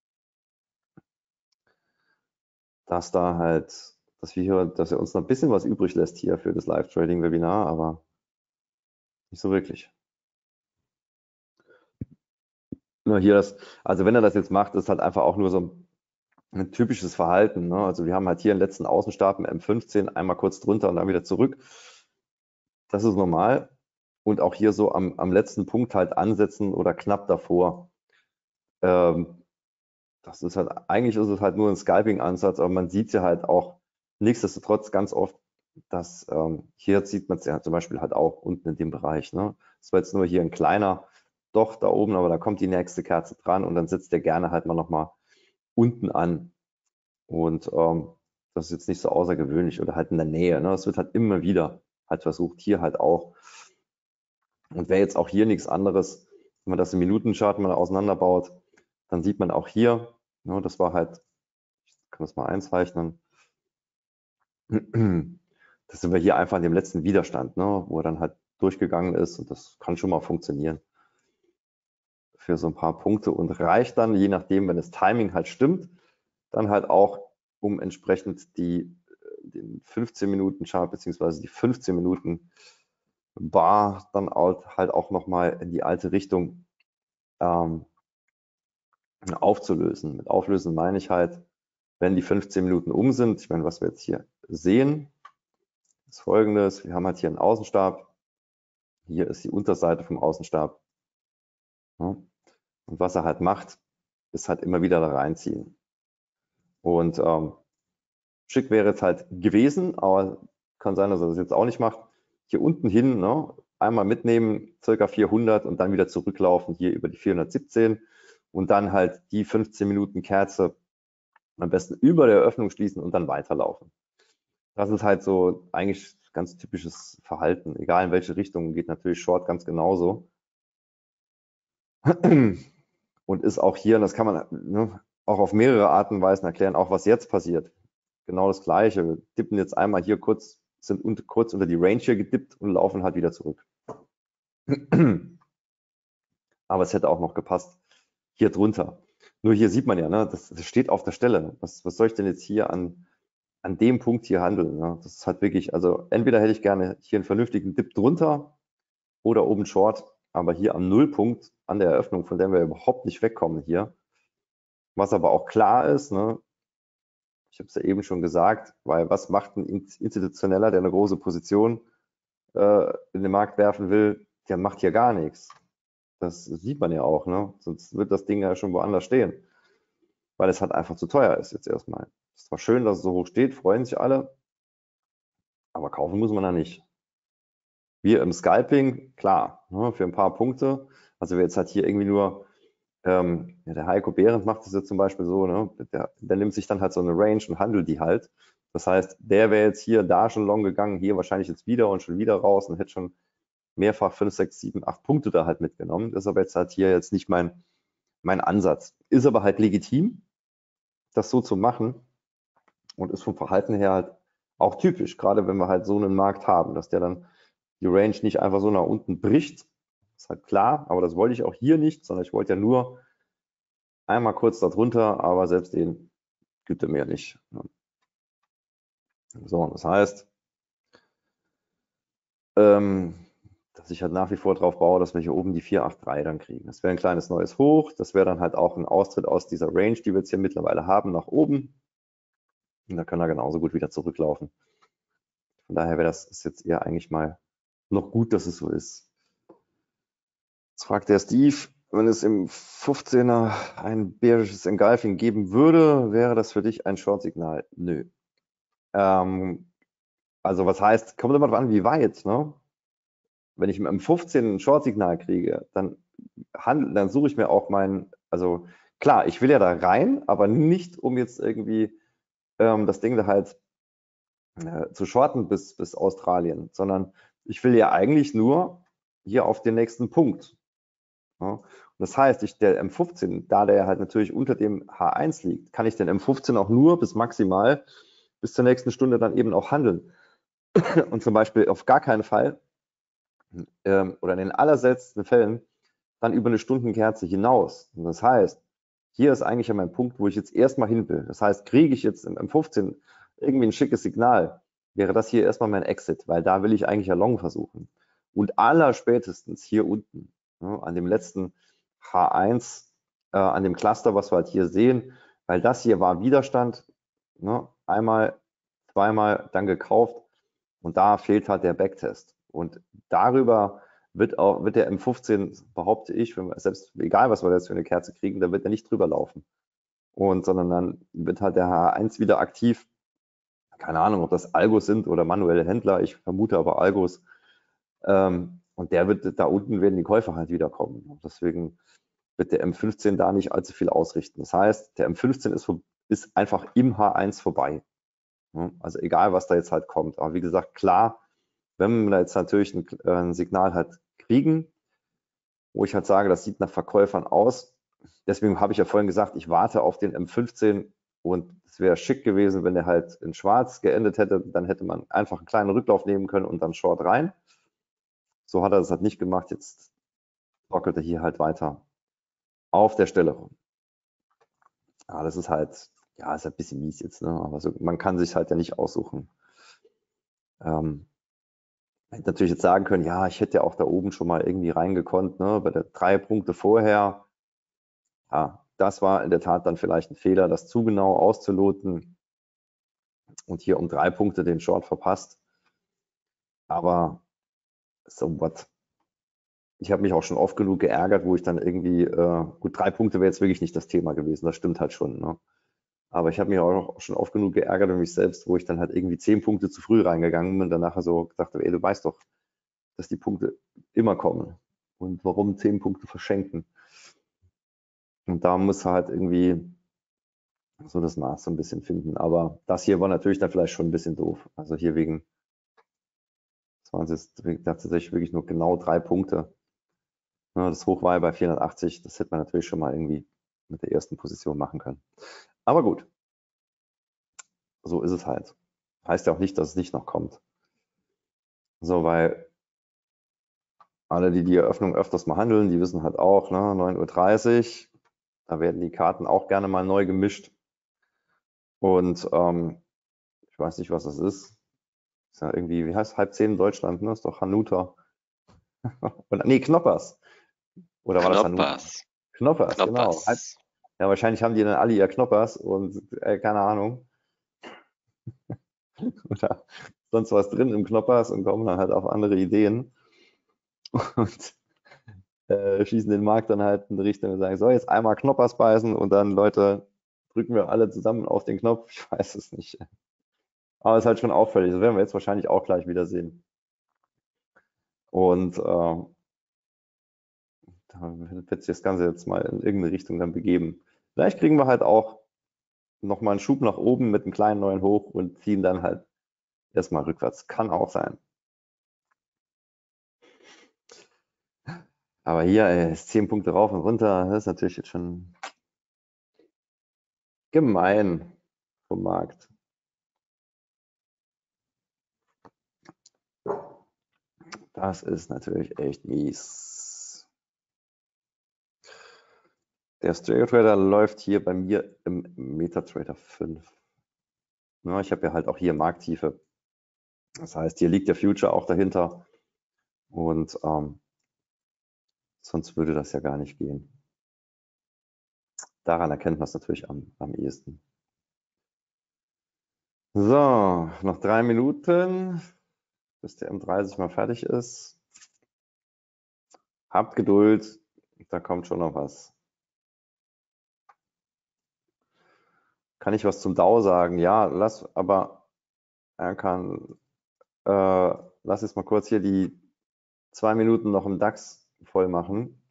dass dass er uns noch ein bisschen was übrig lässt hier für das Live-Trading-Webinar, aber nicht so wirklich. Nur hier also wenn er das jetzt macht, ist halt einfach auch nur so ein typisches Verhalten. Ne? Also wir haben halt hier einen letzten Außenstab im M15, einmal kurz drunter und dann wieder zurück. Das ist normal. Und auch hier so am letzten Punkt halt ansetzen oder knapp davor. Das ist halt, eigentlich ist es halt nur ein Scalping-Ansatz, aber man sieht ja halt auch nichtsdestotrotz ganz oft, dass hier sieht man es ja zum Beispiel halt auch unten in dem Bereich. Ne? Das war jetzt nur hier ein kleiner Doch da oben, aber da kommt die nächste Kerze dran und dann sitzt der gerne halt mal nochmal unten an. Und das ist jetzt nicht so außergewöhnlich oder halt in der Nähe. Ne? Es wird halt immer wieder halt versucht, hier halt auch. Und wäre jetzt auch hier nichts anderes, wenn man das im Minutenchart mal auseinanderbaut, dann sieht man auch hier, ne, das war halt, ich kann das mal einzeichnen, das sind wir hier einfach in dem letzten Widerstand, ne, wo er dann halt durchgegangen ist und das kann schon mal funktionieren für so ein paar Punkte und reicht dann, je nachdem, wenn das Timing halt stimmt, dann halt auch, um entsprechend den 15-Minuten-Chart beziehungsweise die 15 Minuten Bar dann halt auch nochmal in die alte Richtung aufzulösen. Mit auflösen meine ich halt, wenn die 15 Minuten um sind, ich meine, was wir jetzt hier sehen, ist folgendes, wir haben halt hier einen Außenstab, hier ist die Unterseite vom Außenstab. Ja, und was er halt macht, ist halt immer wieder da reinziehen. Und schick wäre jetzt halt gewesen, aber kann sein, dass er das jetzt auch nicht macht. Hier unten hin, ne, einmal mitnehmen, circa 400 und dann wieder zurücklaufen, hier über die 417 und dann halt die 15 Minuten Kerze am besten über der Eröffnung schließen und dann weiterlaufen. Das ist halt so eigentlich ganz typisches Verhalten. Egal in welche Richtung, geht natürlich Short ganz genauso. Und ist auch hier, und das kann man auch auf mehrere Arten und Weisen erklären, auch was jetzt passiert. Genau das Gleiche. Wir dippen jetzt einmal hier kurz, sind kurz unter die Range hier gedippt und laufen halt wieder zurück. Aber es hätte auch noch gepasst hier drunter. Nur hier sieht man ja, ne, das steht auf der Stelle. Was soll ich denn jetzt hier an dem Punkt hier handeln? Ne? Das ist halt wirklich, also entweder hätte ich gerne hier einen vernünftigen Dip drunter oder oben Short, aber hier am Nullpunkt an der Eröffnung, von der wir überhaupt nicht wegkommen hier. Was aber auch klar ist, ne, ich habe es ja eben schon gesagt, weil was macht ein Institutioneller, der eine große Position in den Markt werfen will, der macht hier gar nichts. Das sieht man ja auch, ne? Sonst wird das Ding ja schon woanders stehen, weil es halt einfach zu teuer ist jetzt erstmal. Es ist zwar schön, dass es so hoch steht, freuen sich alle, aber kaufen muss man da nicht. Wir im Scalping, klar, ne, für ein paar Punkte. Also wer jetzt halt hier irgendwie nur, ja, der Heiko Behrendt macht das jetzt zum Beispiel so, ne, der nimmt sich dann halt so eine Range und handelt die halt. Das heißt, der wäre jetzt hier da schon long gegangen, hier wahrscheinlich jetzt wieder und schon wieder raus und hätte schon mehrfach 5, 6, 7, 8 Punkte da halt mitgenommen. Das ist aber jetzt halt hier jetzt nicht mein Ansatz. Ist aber halt legitim, das so zu machen und ist vom Verhalten her halt auch typisch, gerade wenn wir halt so einen Markt haben, dass der dann die Range nicht einfach so nach unten bricht. Ist halt klar, aber das wollte ich auch hier nicht, sondern ich wollte ja nur einmal kurz darunter, aber selbst den gibt er mir nicht. So, das heißt, dass ich halt nach wie vor drauf baue, dass wir hier oben die 483 dann kriegen. Das wäre ein kleines neues Hoch. Das wäre dann halt auch ein Austritt aus dieser Range, die wir jetzt hier mittlerweile haben, nach oben. Und da können wir genauso gut wieder zurücklaufen. Von daher wäre das ist jetzt eher eigentlich mal noch gut, dass es so ist. Jetzt fragt der Steve, wenn es im 15er ein bärisches Engulfing geben würde, wäre das für dich ein Short-Signal? Nö. Also was heißt, kommt immer darauf an, wie weit, ne? Wenn ich im 15 ein Short-Signal kriege, dann suche ich mir auch also klar, ich will ja da rein, aber nicht, um jetzt irgendwie das Ding da halt zu shorten bis Australien, sondern ich will ja eigentlich nur hier auf den nächsten Punkt. Ja. Und das heißt, der M15, da der halt natürlich unter dem H1 liegt, kann ich den M15 auch nur bis maximal bis zur nächsten Stunde dann eben auch handeln. Und zum Beispiel auf gar keinen Fall oder in den allerseltensten Fällen dann über eine Stundenkerze hinaus. Und das heißt, hier ist eigentlich mein Punkt, wo ich jetzt erstmal hin will. Das heißt, kriege ich jetzt im M15 irgendwie ein schickes Signal, wäre das hier erstmal mein Exit, weil da will ich eigentlich ja Long versuchen. Und allerspätestens hier unten, ne, an dem letzten H1, an dem Cluster, was wir halt hier sehen, weil das hier war Widerstand, ne, einmal, zweimal, dann gekauft und da fehlt halt der Backtest. Und darüber wird der M15, behaupte ich, wenn wir, selbst egal was wir jetzt für eine Kerze kriegen, da wird er nicht drüber laufen. Sondern dann wird halt der H1 wieder aktiv. Keine Ahnung, ob das Algos sind oder manuelle Händler, ich vermute aber Algos. Und da unten werden die Käufer halt wieder kommen. Deswegen wird der M15 da nicht allzu viel ausrichten. Das heißt, der M15 ist einfach im H1 vorbei. Also egal, was da jetzt halt kommt. Aber wie gesagt, klar, wenn wir da jetzt natürlich ein Signal halt kriegen, wo ich halt sage, das sieht nach Verkäufern aus. Deswegen habe ich ja vorhin gesagt, ich warte auf den M15 und es wäre schick gewesen, wenn der halt in schwarz geendet hätte, dann hätte man einfach einen kleinen Rücklauf nehmen können und dann Short rein. So hat er das halt nicht gemacht, jetzt rockelt er hier halt weiter auf der Stelle rum. Ja, das ist halt, ja, ist ein bisschen mies jetzt, ne? Aber so, man kann sich halt ja nicht aussuchen. Hätte natürlich jetzt sagen können, ja, ich hätte ja auch da oben schon mal irgendwie reingekonnt, ne, bei der 3 Punkte vorher. Ja, das war in der Tat dann vielleicht ein Fehler, das zu genau auszuloten und hier um 3 Punkte den Short verpasst. Aber so what? Ich habe mich auch schon oft genug geärgert, wo ich dann irgendwie, gut, 3 Punkte wäre jetzt wirklich nicht das Thema gewesen, das stimmt halt schon, ne? Aber ich habe mich auch schon oft genug geärgert über mich selbst, wo ich dann halt irgendwie 10 Punkte zu früh reingegangen bin und dann nachher so gedacht habe, ey, du weißt doch, dass die Punkte immer kommen. Und warum 10 Punkte verschenken? Und da muss halt irgendwie so das Maß so ein bisschen finden. Aber das hier war natürlich dann vielleicht schon ein bisschen doof. Also hier das waren jetzt tatsächlich wirklich nur genau 3 Punkte. Ja, das Hoch war ja bei 480. Das hätte man natürlich schon mal irgendwie mit der ersten Position machen können. Aber gut, so ist es halt. Heißt ja auch nicht, dass es nicht noch kommt. So, weil alle, die Eröffnung öfters mal handeln, die wissen halt auch, ne, 9:30 Uhr, da werden die Karten auch gerne mal neu gemischt. Und ich weiß nicht, was das ist. Ist ja irgendwie, wie heißt 9:30 in Deutschland, ne? Ist doch Hanuta. Oder, nee, Knoppers. Oder war das Hanuta? Knoppers. Knoppers, genau. Knoppers. Ja, wahrscheinlich haben die dann alle ihr Knoppers und keine Ahnung. Oder sonst was drin im Knoppers und kommen dann halt auf andere Ideen und schießen den Markt dann halt in die Richtung und sagen, so, jetzt einmal Knoppers beißen und dann, Leute, drücken wir alle zusammen auf den Knopf. Ich weiß es nicht. Aber es ist halt schon auffällig. Das werden wir jetzt wahrscheinlich auch gleich wieder sehen. Und da wird sich das Ganze jetzt mal in irgendeine Richtung dann begeben. Vielleicht kriegen wir halt auch nochmal einen Schub nach oben mit einem kleinen neuen Hoch und ziehen dann halt erstmal rückwärts. Kann auch sein. Aber hier ist 10 Punkte rauf und runter. Das ist natürlich jetzt schon gemein vom Markt. Das ist natürlich echt mies. Der Stereo Trader läuft hier bei mir im MetaTrader 5. Ja, ich habe ja halt auch hier Markttiefe. Das heißt, hier liegt der Future auch dahinter. Und sonst würde das ja gar nicht gehen. Daran erkennt man es natürlich am ehesten. So, noch 3 Minuten, bis der M30 mal fertig ist. Habt Geduld, da kommt schon noch was. Kann ich was zum DAO sagen? Ja, lass jetzt mal kurz hier die 2 Minuten noch im DAX voll machen.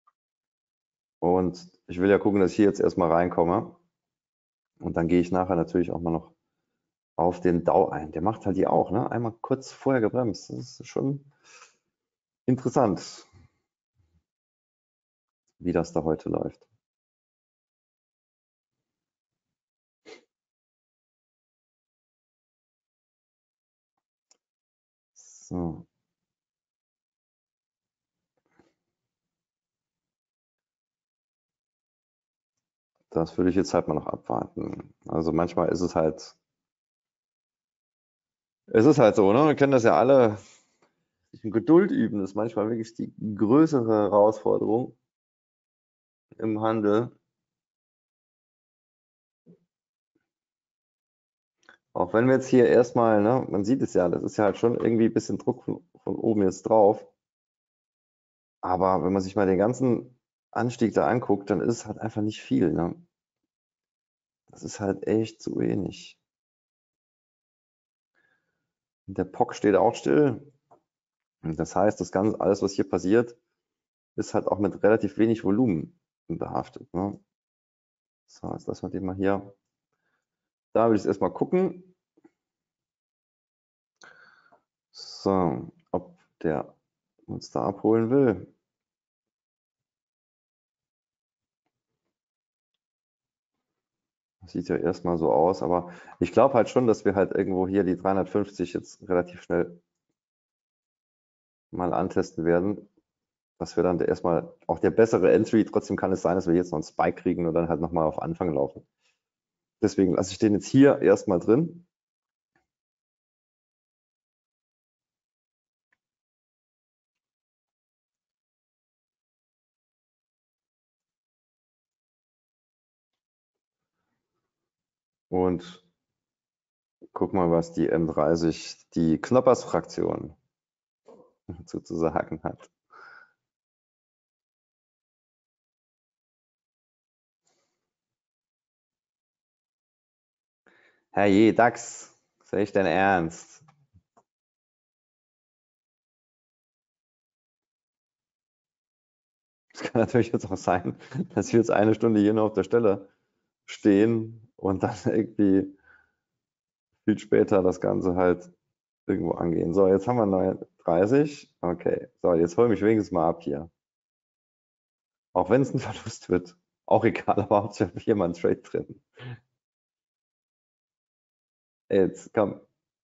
Und ich will ja gucken, dass ich hier jetzt erstmal reinkomme. Und dann gehe ich nachher natürlich auch mal noch auf den DAO ein. Der macht halt hier auch, ne? Einmal kurz vorher gebremst. Das ist schon interessant, wie das da heute läuft. So. Das würde ich jetzt halt mal noch abwarten. Also manchmal ist es halt so, ne? Wir kennen das ja alle. Geduld üben ist manchmal wirklich die größere Herausforderung im Handel. Auch wenn wir jetzt hier erstmal, ne, man sieht es ja, das ist ja halt schon irgendwie ein bisschen Druck von oben jetzt drauf. Aber wenn man sich mal den ganzen Anstieg da anguckt, dann ist es halt einfach nicht viel, ne? Das ist halt echt zu wenig. Und der POC steht auch still. Und das heißt, das Ganze, alles, was hier passiert, ist halt auch mit relativ wenig Volumen behaftet, ne? So, jetzt lassen wir den mal hier. Da will ich erstmal gucken. So, ob der uns da abholen will. Das sieht ja erstmal so aus, aber ich glaube halt schon, dass wir halt irgendwo hier die 350 jetzt relativ schnell mal antesten werden. Dass wir dann erstmal auch der bessere Entry, trotzdem kann es sein, dass wir jetzt noch einen Spike kriegen und dann halt nochmal auf Anfang laufen. Deswegen lasse ich den jetzt hier erstmal drin. Und guck mal, was die M30, die Knoppers-Fraktion zu sagen hat. Herrje, DAX, sehe ich denn ernst? Es kann natürlich jetzt auch sein, dass wir jetzt eine Stunde hier nur auf der Stelle stehen und dann irgendwie viel später das Ganze halt irgendwo angehen. So, jetzt haben wir 39. Okay, so, jetzt hol mich wenigstens mal ab hier. Auch wenn es ein Verlust wird. Auch egal, aber hauptsächlich hier mal ein Trade drin. Jetzt komm,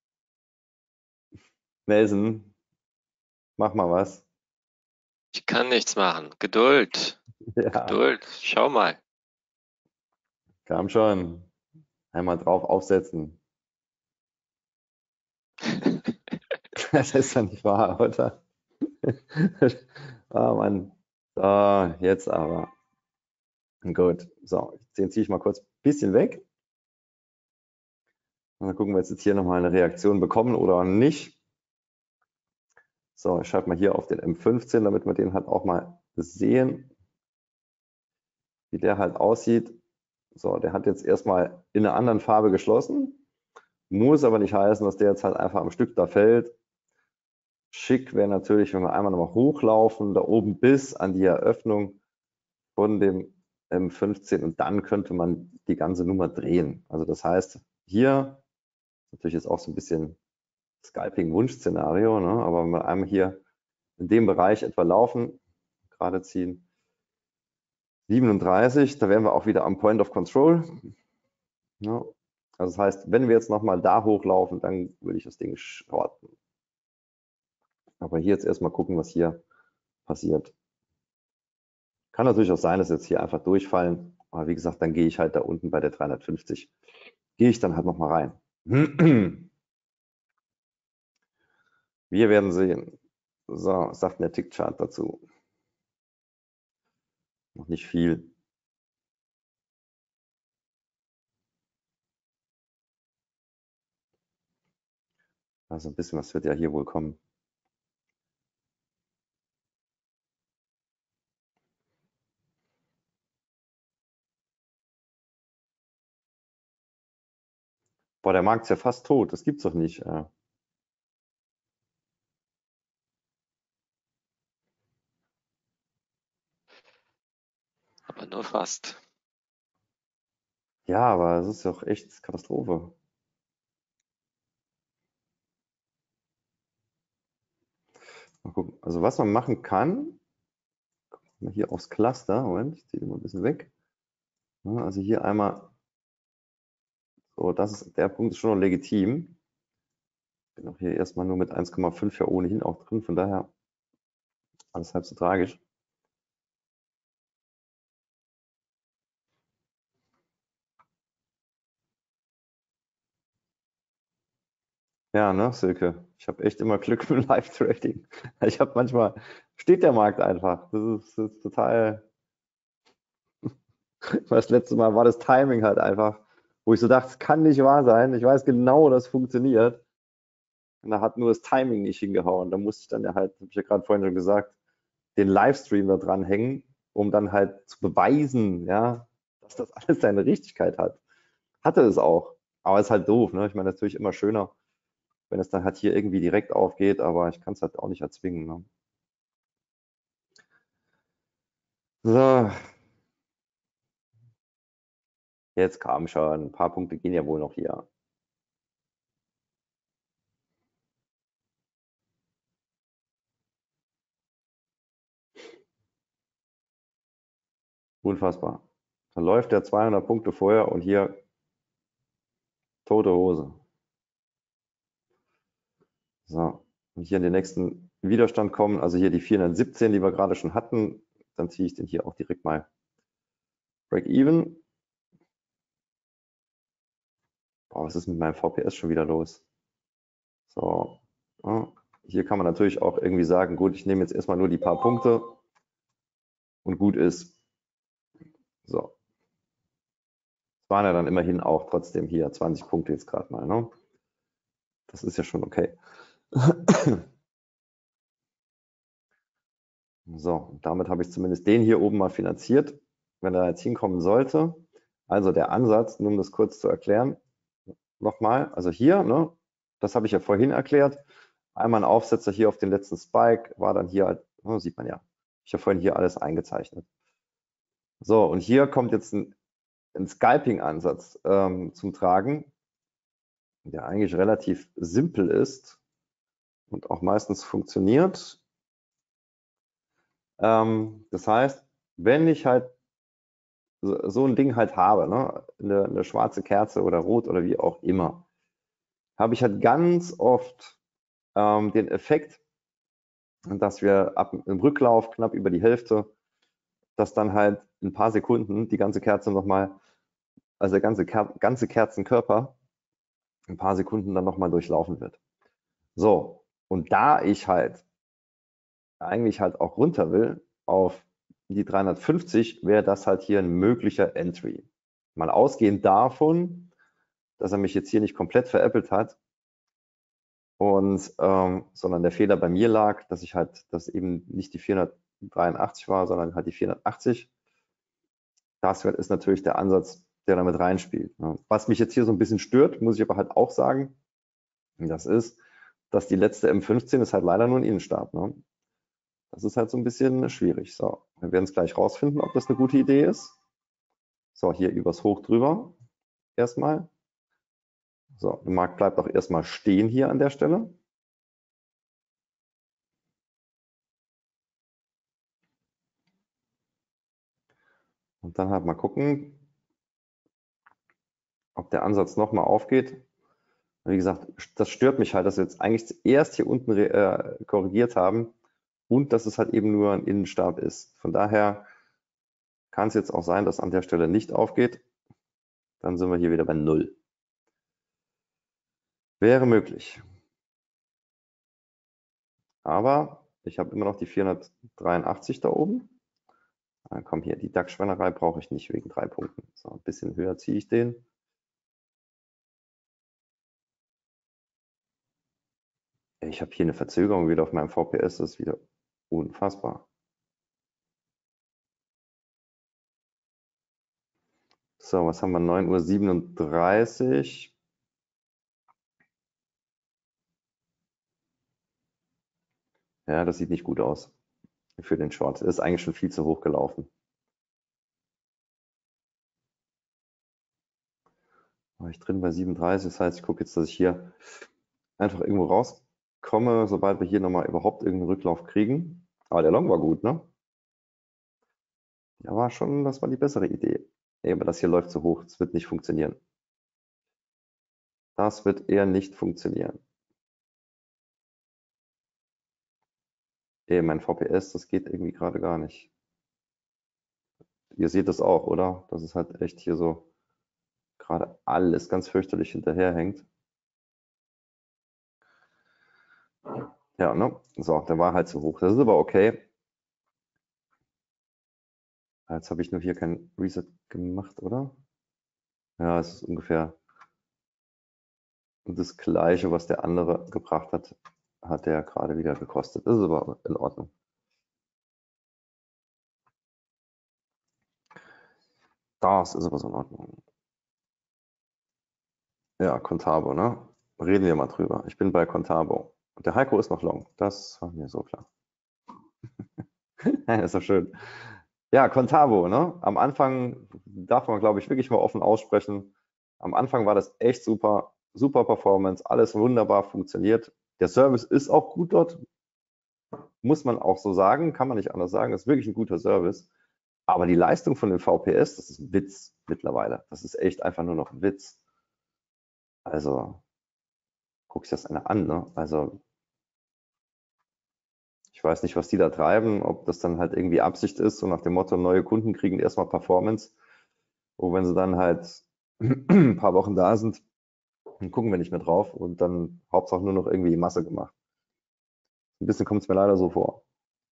Nelson, mach mal was. Ich kann nichts machen. Geduld. Ja, Geduld. Schau mal. kam schon. Einmal drauf aufsetzen. Das ist doch nicht wahr, oder? Ah, Mann. So, jetzt aber. Gut. So, den ziehe ich mal kurz ein bisschen weg. Und dann gucken wir jetzt hier nochmal eine Reaktion bekommen oder nicht. So, ich schalte mal hier auf den M15, damit wir den halt auch mal sehen, wie der halt aussieht. So, der hat jetzt erstmal in einer anderen Farbe geschlossen. Muss aber nicht heißen, dass der jetzt halt einfach am Stück da fällt. Schick wäre natürlich, wenn wir einmal nochmal hochlaufen, da oben bis an die Eröffnung von dem M15 und dann könnte man die ganze Nummer drehen. Also das heißt, hier natürlich ist auch so ein bisschen Scalping-Wunsch-Szenario, ne? Aber wenn wir einmal hier in dem Bereich etwa laufen, gerade ziehen, 37, da wären wir auch wieder am Point of Control. Ja. Also das heißt, wenn wir jetzt nochmal da hochlaufen, dann würde ich das Ding shorten. Aber hier jetzt erstmal gucken, was hier passiert. Kann natürlich auch sein, dass jetzt hier einfach durchfallen. Aber wie gesagt, dann gehe ich halt da unten bei der 350. Gehe ich dann halt nochmal rein. Wir werden sehen. So, was sagt denn der Tick-Chart dazu? Noch nicht viel. Also ein bisschen was wird ja hier wohl kommen. Boah, der Markt ist ja fast tot. Das gibt's doch nicht. Aber nur fast. Ja, aber es ist doch echt Katastrophe. Mal gucken. Also was man machen kann, mal hier aufs Cluster. Moment, ich ziehe den mal ein bisschen weg. Ja, also hier einmal, so, der Punkt ist schon noch legitim. Bin auch hier erstmal nur mit 1,5 ja ohnehin auch drin, von daher alles halb so tragisch. Ja, ne, Silke. Ich habe echt immer Glück mit Live-Trading. Ich habe manchmal, steht der Markt einfach. Das ist total. Das letzte Mal war das Timing halt einfach, wo ich so dachte, es kann nicht wahr sein. Ich weiß genau, dass es funktioniert. Und da hat nur das Timing nicht hingehauen. Da musste ich dann ja halt, habe ich ja gerade vorhin schon gesagt, den Livestream da dran hängen, um dann halt zu beweisen, ja, dass das alles seine Richtigkeit hat. Hatte es auch. Aber es ist halt doof, ne? Ich meine, natürlich immer schöner, wenn es dann halt hier irgendwie direkt aufgeht, aber ich kann es halt auch nicht erzwingen. Ne? So, jetzt kam schon. Ein paar Punkte gehen ja wohl noch hier. Unfassbar. Da läuft der 200 Punkte vorher und hier tote Hose. So, und hier in den nächsten Widerstand kommen, also hier die 417, die wir gerade schon hatten, dann ziehe ich den hier auch direkt mal Break-Even. Boah, was ist mit meinem VPS schon wieder los? So, ja, hier kann man natürlich auch irgendwie sagen, gut, ich nehme jetzt erstmal nur die paar Punkte und gut ist. So. Es waren ja dann immerhin auch trotzdem hier 20 Punkte jetzt gerade mal. Ne? Das ist ja schon okay. So, und damit habe ich zumindest den hier oben mal finanziert, wenn er jetzt hinkommen sollte. Also der Ansatz, nur um das kurz zu erklären, nochmal, also hier, ne, das habe ich ja vorhin erklärt, einmal ein Aufsetzer hier auf den letzten Spike, war dann hier, halt, sieht man ja, ich habe vorhin hier alles eingezeichnet. So, und hier kommt jetzt ein Scalping-Ansatz zum Tragen, der eigentlich relativ simpel ist und auch meistens funktioniert. Das heißt, wenn ich halt so ein Ding halt habe, ne, eine schwarze Kerze oder rot oder wie auch immer, habe ich halt ganz oft den Effekt, dass wir im Rücklauf knapp über die Hälfte, dass dann halt in ein paar Sekunden die ganze Kerze nochmal, also der ganze Kerzenkörper ein paar Sekunden dann nochmal durchlaufen wird. So, und da ich halt eigentlich halt auch runter will auf die 350, wäre das halt hier ein möglicher Entry. Mal ausgehend davon, dass er mich jetzt hier nicht komplett veräppelt hat und sondern der Fehler bei mir lag, dass ich halt, dass eben nicht die 483 war, sondern halt die 480. Das ist natürlich der Ansatz, der damit reinspielt. Ne? Was mich jetzt hier so ein bisschen stört, muss ich aber halt auch sagen, das ist, dass die letzte M15 ist halt leider nur ein Innenstab. Ne? Das ist halt so ein bisschen schwierig. So, wir werden es gleich rausfinden, ob das eine gute Idee ist. So, hier übers Hoch drüber erstmal. So, der Markt bleibt auch erstmal stehen hier an der Stelle. Und dann halt mal gucken, ob der Ansatz nochmal aufgeht. Wie gesagt, das stört mich halt, dass wir jetzt eigentlich zuerst hier unten korrigiert haben und dass es halt eben nur ein Innenstab ist. Von daher kann es jetzt auch sein, dass an der Stelle nicht aufgeht. Dann sind wir hier wieder bei 0. Wäre möglich. Aber ich habe immer noch die 483 da oben. Dann komm hier, die DAX-Schweinerei brauche ich nicht wegen 3 Punkten. So, ein bisschen höher ziehe ich den. Ich habe hier eine Verzögerung wieder auf meinem VPS, das ist wieder unfassbar. So, was haben wir? 9:37 Uhr. Ja, das sieht nicht gut aus für den Short. Ist eigentlich schon viel zu hoch gelaufen. War ich drin bei 37, das heißt, ich gucke jetzt, dass ich hier einfach irgendwo rauskomme, sobald wir hier nochmal überhaupt irgendeinen Rücklauf kriegen. Aber der Long war gut, ne? Ja, war schon, das war die bessere Idee. Nee, aber das hier läuft zu hoch, das wird nicht funktionieren. Das wird eher nicht funktionieren. Mein VPS, das geht irgendwie gerade gar nicht. Ihr seht das auch, oder? Das ist halt echt hier so gerade alles ganz fürchterlich hinterherhängt. Ja, ne? So, der war halt zu hoch. Das ist aber okay. Jetzt habe ich nur hier kein Reset gemacht, oder? Ja, es ist ungefähr das Gleiche, was der andere gebracht hat, hat der gerade wieder gekostet. Das ist aber in Ordnung. Das ist aber so in Ordnung. Ja, Contabo, ne? Reden wir mal drüber. Ich bin bei Contabo. Und der Heiko ist noch long. Das war mir so klar. Ist doch schön. Ja, Contabo, ne? Am Anfang darf man, glaube ich, wirklich mal offen aussprechen. Am Anfang war das echt super, super Performance, alles wunderbar funktioniert. Der Service ist auch gut dort, muss man auch so sagen, kann man nicht anders sagen. Das ist wirklich ein guter Service. Aber die Leistung von dem VPS, das ist ein Witz mittlerweile. Das ist echt einfach nur noch ein Witz. Also, guck ich das einer an, ne? Also, ich weiß nicht, was die da treiben, ob das dann halt irgendwie Absicht ist, so nach dem Motto, neue Kunden kriegen erstmal Performance. Wo wenn sie dann halt ein paar Wochen da sind, dann gucken wir nicht mehr drauf und dann Hauptsache nur noch irgendwie Masse gemacht. Ein bisschen kommt es mir leider so vor.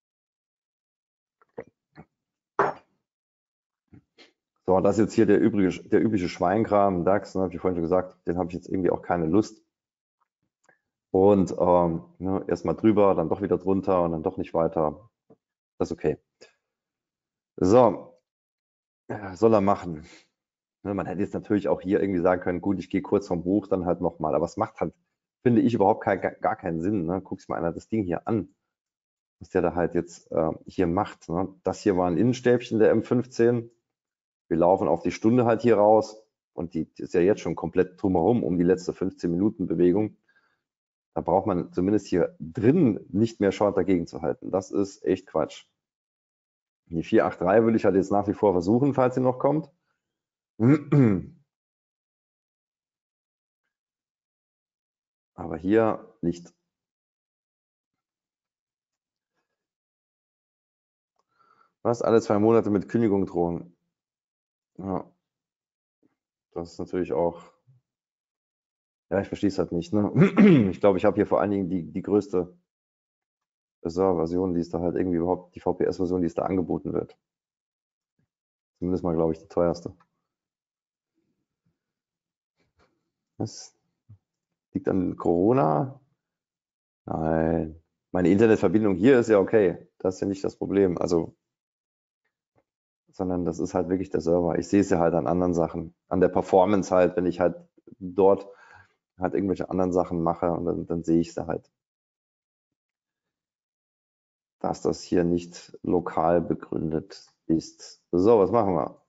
So, das ist jetzt hier der übliche Schweinkram, DAX, ne, habe ich vorhin schon gesagt, den habe ich jetzt irgendwie auch keine Lust. Und ne, erstmal drüber, dann doch wieder drunter und dann doch nicht weiter. Das ist okay. So, soll er machen. Ne, man hätte jetzt natürlich auch hier irgendwie sagen können, gut, ich gehe kurz vom Hoch, dann halt nochmal. Aber es macht halt, finde ich, überhaupt gar keinen Sinn. Ne? Guck's mal einer das Ding hier an, was der da halt jetzt hier macht. Ne? Das hier war ein Innenstäbchen der M15. Wir laufen auf die Stunde halt hier raus und die ist ja jetzt schon komplett drumherum um die letzte 15 Minuten Bewegung. Da braucht man zumindest hier drin nicht mehr Short dagegen zu halten. Das ist echt Quatsch. Die 483 würde ich halt jetzt nach wie vor versuchen, falls sie noch kommt. Aber hier nicht. Was? Alle 2 Monate mit Kündigung drohen. Ja. Das ist natürlich auch. Ja, ich verstehe es halt nicht. Ne? Ich glaube, ich habe hier vor allen Dingen die größte Version, die ist da halt irgendwie überhaupt, die VPS-Version, die es da angeboten wird. Zumindest mal, glaube ich, die teuerste. Das liegt an Corona? Nein. Meine Internetverbindung hier ist ja okay. Das ist ja nicht das Problem. Also, sondern das ist halt wirklich der Server. Ich sehe es ja halt an anderen Sachen. An der Performance halt, wenn ich halt dort halt irgendwelche anderen Sachen mache und dann sehe ich sie halt, dass das hier nicht lokal begründet ist. So, was machen wir?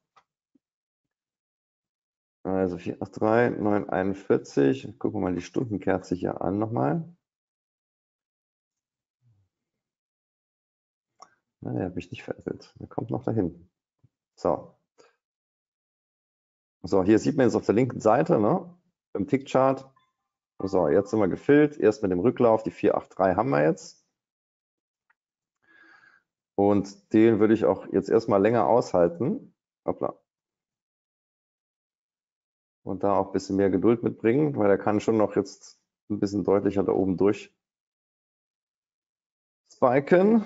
Also 483, 941. Gucken wir mal die Stundenkerze hier an nochmal. Na, der hat mich nicht veräppelt. Der kommt noch dahin. So. So, hier sieht man jetzt auf der linken Seite, ne, im Tickchart. So, jetzt sind wir gefüllt. Erst mit dem Rücklauf, die 483 haben wir jetzt. Und den würde ich auch jetzt erstmal länger aushalten. Hoppla. Und da auch ein bisschen mehr Geduld mitbringen, weil er kann schon noch jetzt ein bisschen deutlicher da oben durch spiken.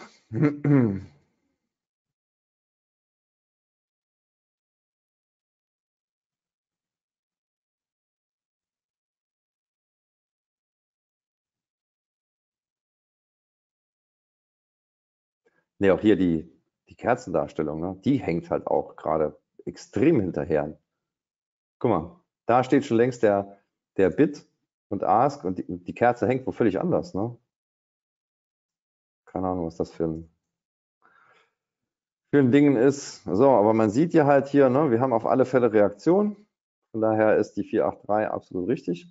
Ne, auch hier die Kerzendarstellung, ne, die hängt halt auch gerade extrem hinterher. Guck mal, da steht schon längst der Bid und Ask und die Kerze hängt wo völlig anders, ne? Keine Ahnung, was das für ein Ding ist. So, aber man sieht ja halt hier, ne, wir haben auf alle Fälle Reaktion. Von daher ist die 483 absolut richtig.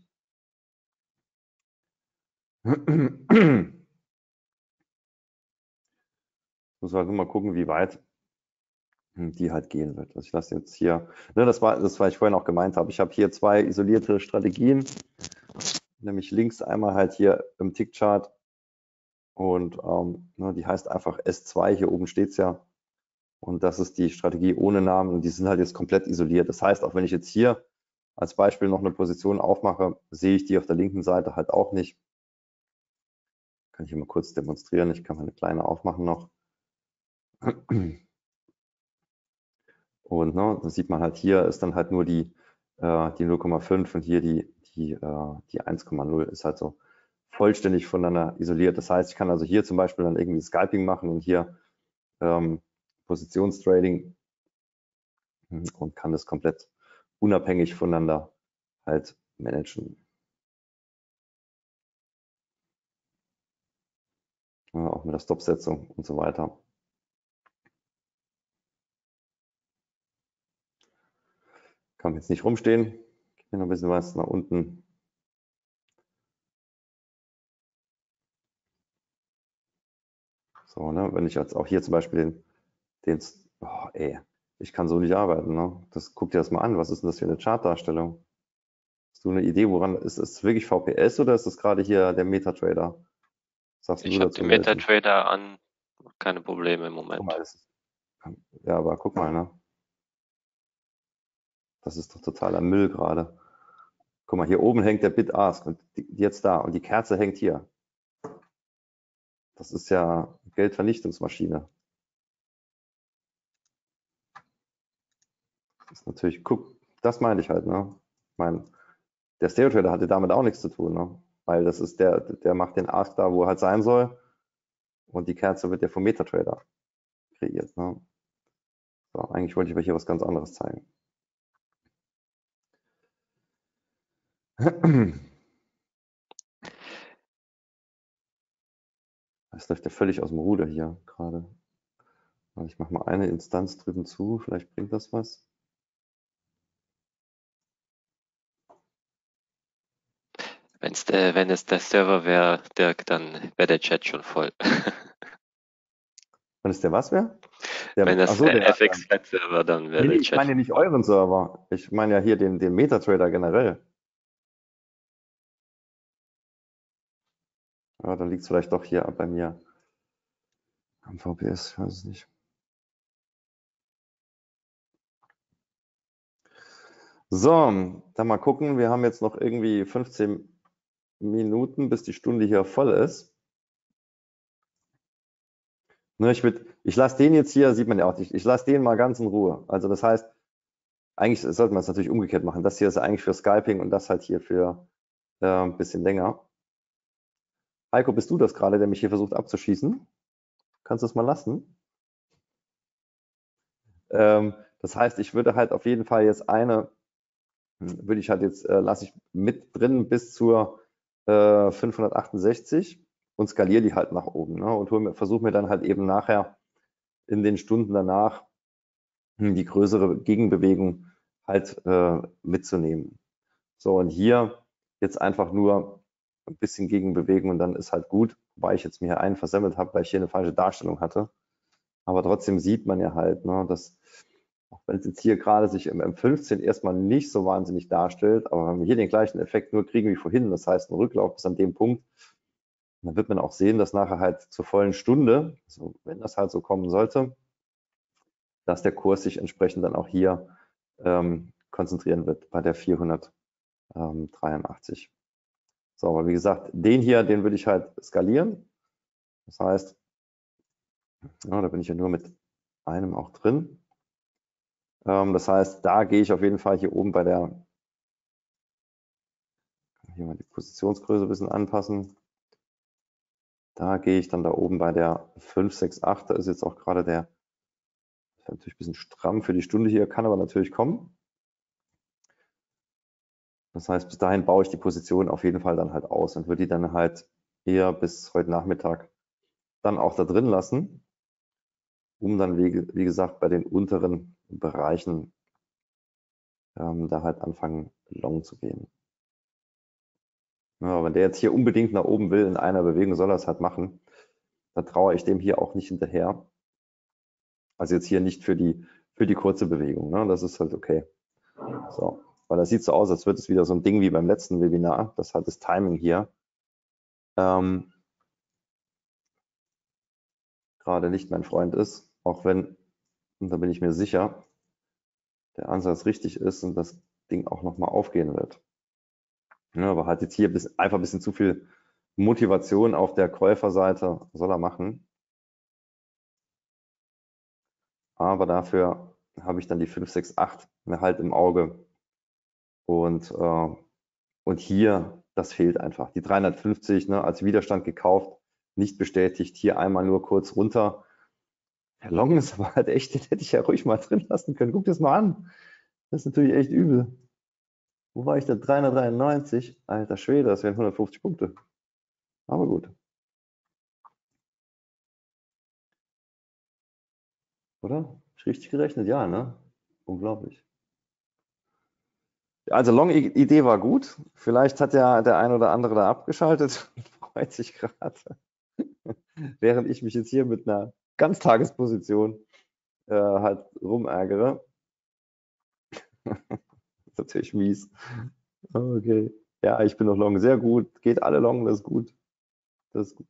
Muss halt nur mal gucken, wie weit die halt gehen wird. Also ich lasse jetzt hier, ne, das war, was ich vorhin auch gemeint habe. Ich habe hier zwei isolierte Strategien, nämlich links einmal halt hier im Tickchart und ne, die heißt einfach S2, hier oben steht es ja. Und das ist die Strategie ohne Namen und die sind halt jetzt komplett isoliert. Das heißt, auch wenn ich jetzt hier als Beispiel noch eine Position aufmache, sehe ich die auf der linken Seite halt auch nicht. Kann ich hier mal kurz demonstrieren. Ich kann mal eine kleine aufmachen noch. Und ne, das sieht man halt hier, ist dann halt nur die 0,5 und hier die 1,0 ist halt so vollständig voneinander isoliert. Das heißt, ich kann also hier zum Beispiel dann irgendwie Scalping machen und hier Positionstrading und kann das komplett unabhängig voneinander halt managen. Ja, auch mit der Stopsetzung und so weiter. Kann man jetzt nicht rumstehen. Gib mir noch ein bisschen was nach unten. So, ne, wenn ich jetzt auch hier zum Beispiel ich kann so nicht arbeiten, ne? Das guck dir das mal an. Was ist denn das für eine Chartdarstellung? Hast du eine Idee, woran ist es wirklich VPS oder ist das gerade hier der MetaTrader? Sagst Ich du habe dazu, den Nelson? MetaTrader an, keine Probleme im Guck Moment. mal, ja, aber guck mal, ne? Das ist doch totaler Müll gerade. Guck mal, hier oben hängt der Bid-Ask und jetzt da und die Kerze hängt hier. Das ist ja Geldvernichtungsmaschine. Das ist natürlich, guck, das meine ich halt, ne? Ich meine, der Stereo-Trader hatte damit auch nichts zu tun, ne? Weil das ist der macht den Ask da, wo er halt sein soll und die Kerze wird ja vom MetaTrader kreiert, ne? So, eigentlich wollte ich aber hier was ganz anderes zeigen. Das läuft ja völlig aus dem Ruder hier gerade. Also ich mache mal eine Instanz drüben zu, vielleicht bringt das was. Wenn es der Server wäre, Dirk, dann wäre der Chat schon voll. Wenn es der was wäre? Wenn das Achso, der. FX-Flat-Server, dann wäre Nee, der ich Chat meine ja schon nicht voll. euren Server. Ich meine ja hier den MetaTrader generell. Ja, dann liegt es vielleicht doch hier bei mir am VPS, ich weiß es nicht. So, dann mal gucken. Wir haben jetzt noch irgendwie 15 Minuten, bis die Stunde hier voll ist. Ne, ich lasse den jetzt hier, sieht man ja auch, ich lasse den mal ganz in Ruhe. Also das heißt, eigentlich sollte man es natürlich umgekehrt machen. Das hier ist eigentlich für Scalping und das halt hier für ein bisschen länger. Heiko, bist du das gerade, der mich hier versucht abzuschießen? Kannst du es mal lassen? Das heißt, ich würde halt auf jeden Fall jetzt eine würde ich halt jetzt, lasse ich mit drin bis zur 568 und skaliere die halt nach oben, ne? Und versuche mir dann halt eben nachher in den Stunden danach die größere Gegenbewegung halt mitzunehmen. So, und hier jetzt einfach nur ein bisschen Gegenbewegung und dann ist halt gut, wobei ich jetzt mir einen versemmelt habe, weil ich hier eine falsche Darstellung hatte. Aber trotzdem sieht man ja halt, ne, dass, auch wenn es jetzt hier gerade sich im M15 erstmal nicht so wahnsinnig darstellt, aber wenn wir hier den gleichen Effekt nur kriegen wie vorhin, das heißt ein Rücklauf bis an dem Punkt, dann wird man auch sehen, dass nachher halt zur vollen Stunde, also wenn das halt so kommen sollte, dass der Kurs sich entsprechend dann auch hier konzentrieren wird bei der 483. So, aber wie gesagt, den hier, den würde ich halt skalieren. Das heißt, ja, da bin ich ja nur mit einem auch drin. Das heißt, da gehe ich auf jeden Fall hier oben bei der, hier mal die Positionsgröße ein bisschen anpassen. Da gehe ich dann da oben bei der 568. Da ist jetzt auch gerade der, ist natürlich ein bisschen stramm für die Stunde hier, kann aber natürlich kommen. Das heißt, bis dahin baue ich die Position auf jeden Fall dann halt aus und würde die dann halt eher bis heute Nachmittag dann auch da drin lassen, um dann, wie gesagt, bei den unteren Bereichen da halt anfangen, long zu gehen. Ja, wenn der jetzt hier unbedingt nach oben will in einer Bewegung, soll er es halt machen. Da traue ich dem hier auch nicht hinterher. Also jetzt hier nicht für die kurze Bewegung, ne? Das ist halt okay. So, weil das sieht so aus, als würde es wieder so ein Ding wie beim letzten Webinar, dass halt das Timing hier gerade nicht mein Freund ist, auch wenn, und da bin ich mir sicher, der Ansatz richtig ist und das Ding auch nochmal aufgehen wird. Ja, aber hat jetzt hier einfach ein bisschen zu viel Motivation auf der Käuferseite, soll er machen. Aber dafür habe ich dann die 568 mir halt im Auge. Und hier, das fehlt einfach. Die 350 als Widerstand gekauft, nicht bestätigt. Hier einmal nur kurz runter. Der Long ist aber halt echt, den hätte ich ja ruhig mal drin lassen können. Guck das mal an. Das ist natürlich echt übel. Wo war ich denn? 393? Alter Schwede, das wären 150 Punkte. Aber gut. Oder? Hab ich richtig gerechnet? Ja, ne? Unglaublich. Also Long-Idee war gut. Vielleicht hat ja der ein oder andere da abgeschaltet und freut sich gerade. Während ich mich jetzt hier mit einer Ganztagesposition halt rumärgere. Das ist natürlich mies. Okay. Ja, ich bin noch Long. Sehr gut. Geht alle Long, das ist gut. Das ist gut.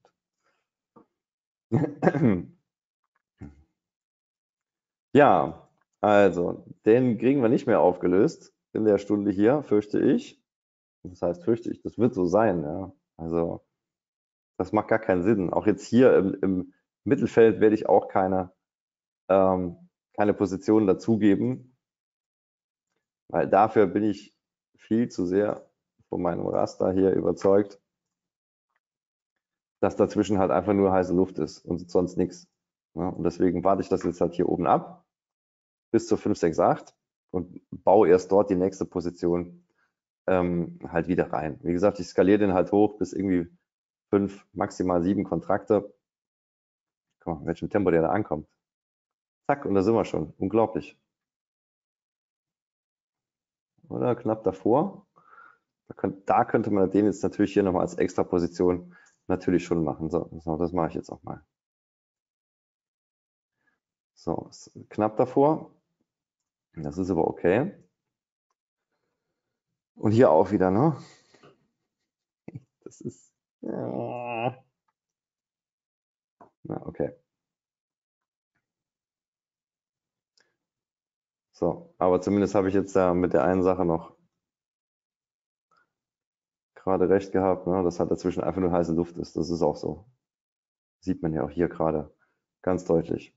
Ja, also, den kriegen wir nicht mehr aufgelöst in der Stunde hier, fürchte ich. Das heißt, fürchte ich, das wird so sein, ja. Also, das macht gar keinen Sinn. Auch jetzt hier im Mittelfeld werde ich auch keine Positionen dazugeben, weil dafür bin ich viel zu sehr von meinem Raster hier überzeugt, dass dazwischen halt einfach nur heiße Luft ist und sonst nichts. Ja, und deswegen warte ich das jetzt halt hier oben ab bis zur 568 und baue erst dort die nächste Position halt wieder rein. Wie gesagt, ich skaliere den halt hoch bis irgendwie 5, maximal 7 Kontrakte. Guck mal, in welchem Tempo der da ankommt. Zack, und da sind wir schon. Unglaublich. Oder knapp davor. Da könnte man den jetzt natürlich hier nochmal als extra Position natürlich schon machen. So, das mache ich jetzt auch mal. So, ist knapp davor. Das ist aber okay. Und hier auch wieder, ne? Das ist. Ja. Na, okay. So, aber zumindest habe ich jetzt da mit der einen Sache noch gerade recht gehabt, ne? Dass halt dazwischen einfach nur heiße Luft ist. Das ist auch so. Sieht man ja auch hier gerade ganz deutlich.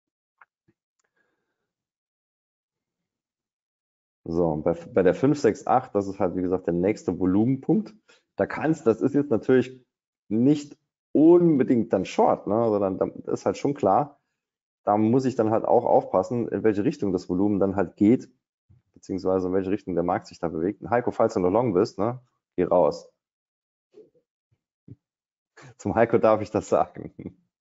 So, bei der 568, das ist halt wie gesagt der nächste Volumenpunkt. Das ist jetzt natürlich nicht unbedingt dann Short, ne? Sondern das ist halt schon klar, da muss ich dann halt auch aufpassen, in welche Richtung das Volumen dann halt geht. beziehungsweise in welche Richtung der Markt sich da bewegt. Und Heiko, falls du noch long bist, ne, geh raus. Zum Heiko darf ich das sagen.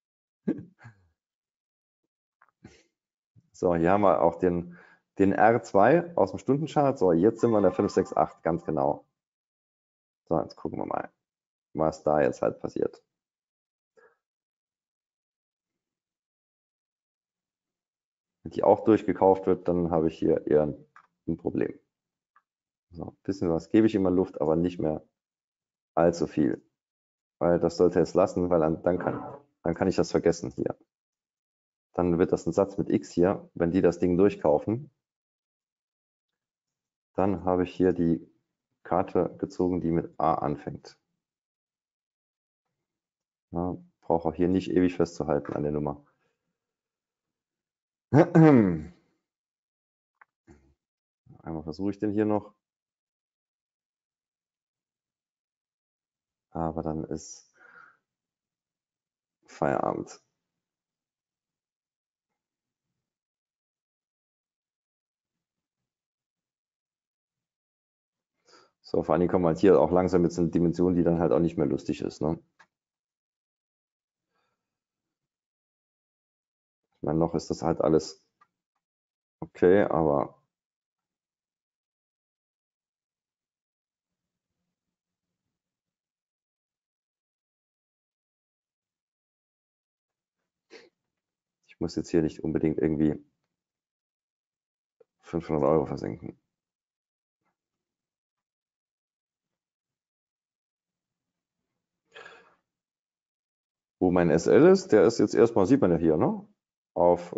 So, hier haben wir auch den R2 aus dem Stundenchart. So, jetzt sind wir in der 568, ganz genau. So, jetzt gucken wir mal, was da jetzt halt passiert. Wenn die auch durchgekauft wird, dann habe ich hier eher ein Problem. So, ein bisschen was gebe ich immer Luft, aber nicht mehr allzu viel. Weil das sollte es lassen, weil dann kann ich das vergessen hier. Dann wird das ein Satz mit X hier, wenn die das Ding durchkaufen. Dann habe ich hier die Karte gezogen, die mit A anfängt. Ja, brauche auch hier nicht ewig festzuhalten an der Nummer. Einmal versuche ich den hier noch. Aber dann ist Feierabend. So, vor allen Dingen kommen wir halt hier auch langsam mit so einer Dimension, die dann halt auch nicht mehr lustig ist. Ne? Ich meine, noch ist das halt alles okay, aber ich muss jetzt hier nicht unbedingt irgendwie 500 € versenken. Wo mein SL ist, der ist jetzt erstmal, sieht man ja hier, ne? Auf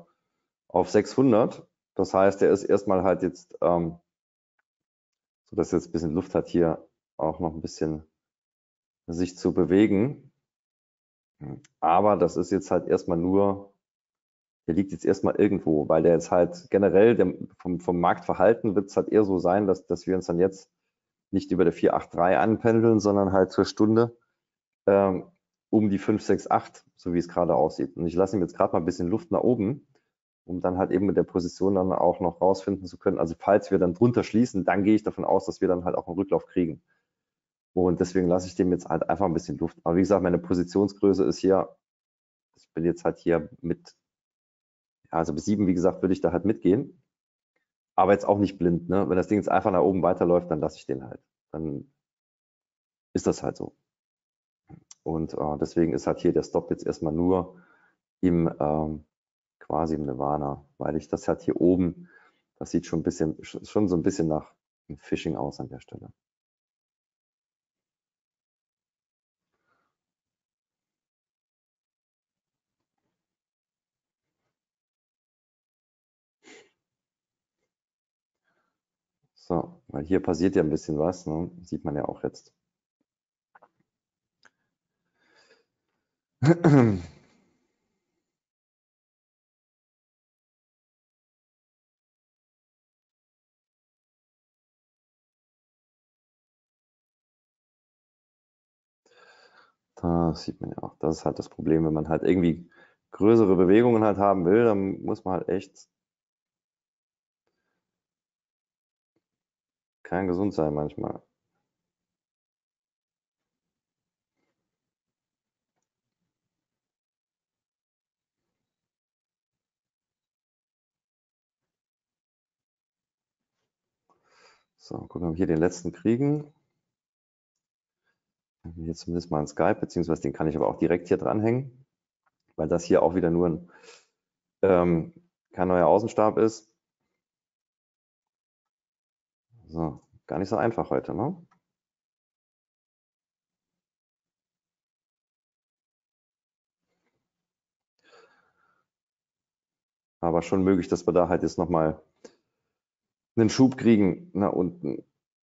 600. Das heißt, der ist erstmal halt jetzt, so dass jetzt ein bisschen Luft hat, hier auch noch ein bisschen sich zu bewegen. Aber das ist jetzt halt erstmal nur, der liegt jetzt erstmal irgendwo, weil der jetzt halt generell vom Marktverhalten wird es halt eher so sein, dass wir uns dann jetzt nicht über der 483 anpendeln, sondern halt zur Stunde um die 568, so wie es gerade aussieht. Und ich lasse ihm jetzt gerade mal ein bisschen Luft nach oben, um dann halt eben mit der Position dann auch noch rausfinden zu können. Also falls wir dann drunter schließen, dann gehe ich davon aus, dass wir dann halt auch einen Rücklauf kriegen. Und deswegen lasse ich dem jetzt halt einfach ein bisschen Luft. Aber wie gesagt, meine Positionsgröße ist hier, ich bin jetzt halt hier mit, ja, also bis 7, wie gesagt, würde ich da halt mitgehen. Aber jetzt auch nicht blind, ne? Wenn das Ding jetzt einfach nach oben weiterläuft, dann lasse ich den halt. Dann ist das halt so. Und deswegen ist halt hier der Stop jetzt erstmal nur im quasi im Nirvana, weil ich das halt hier oben, das sieht schon so ein bisschen nach Phishing aus an der Stelle. So, weil hier passiert ja ein bisschen was, ne? Sieht man ja auch jetzt. Da sieht man ja auch, das ist halt das Problem, wenn man halt irgendwie größere Bewegungen halt haben will, dann muss man halt echt gesund sein manchmal. So, gucken wir hier den letzten kriegen. Hier zumindest mal ein Skype, beziehungsweise den kann ich aber auch direkt hier dranhängen, weil das hier auch wieder nur kein neuer Außenstab ist. So, gar nicht so einfach heute, ne? Aber schon möglich, dass wir da halt jetzt nochmal einen Schub kriegen nach unten.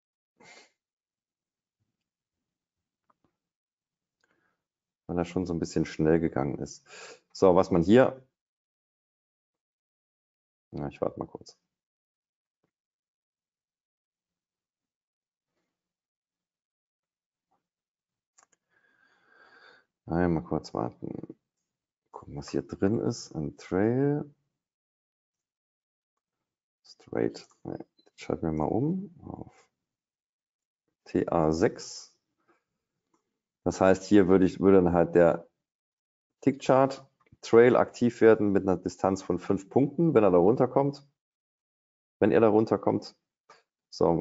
Weil er schon so ein bisschen schnell gegangen ist. So, was man hier, na, ich warte mal kurz. Mal kurz warten. Gucken, was hier drin ist. Ein Trail. Straight. Schalten wir mal um auf TA6. Das heißt, hier würde dann halt der Tickchart Trail aktiv werden mit einer Distanz von 5 Punkten, wenn er da runterkommt. Wenn er da runterkommt. So,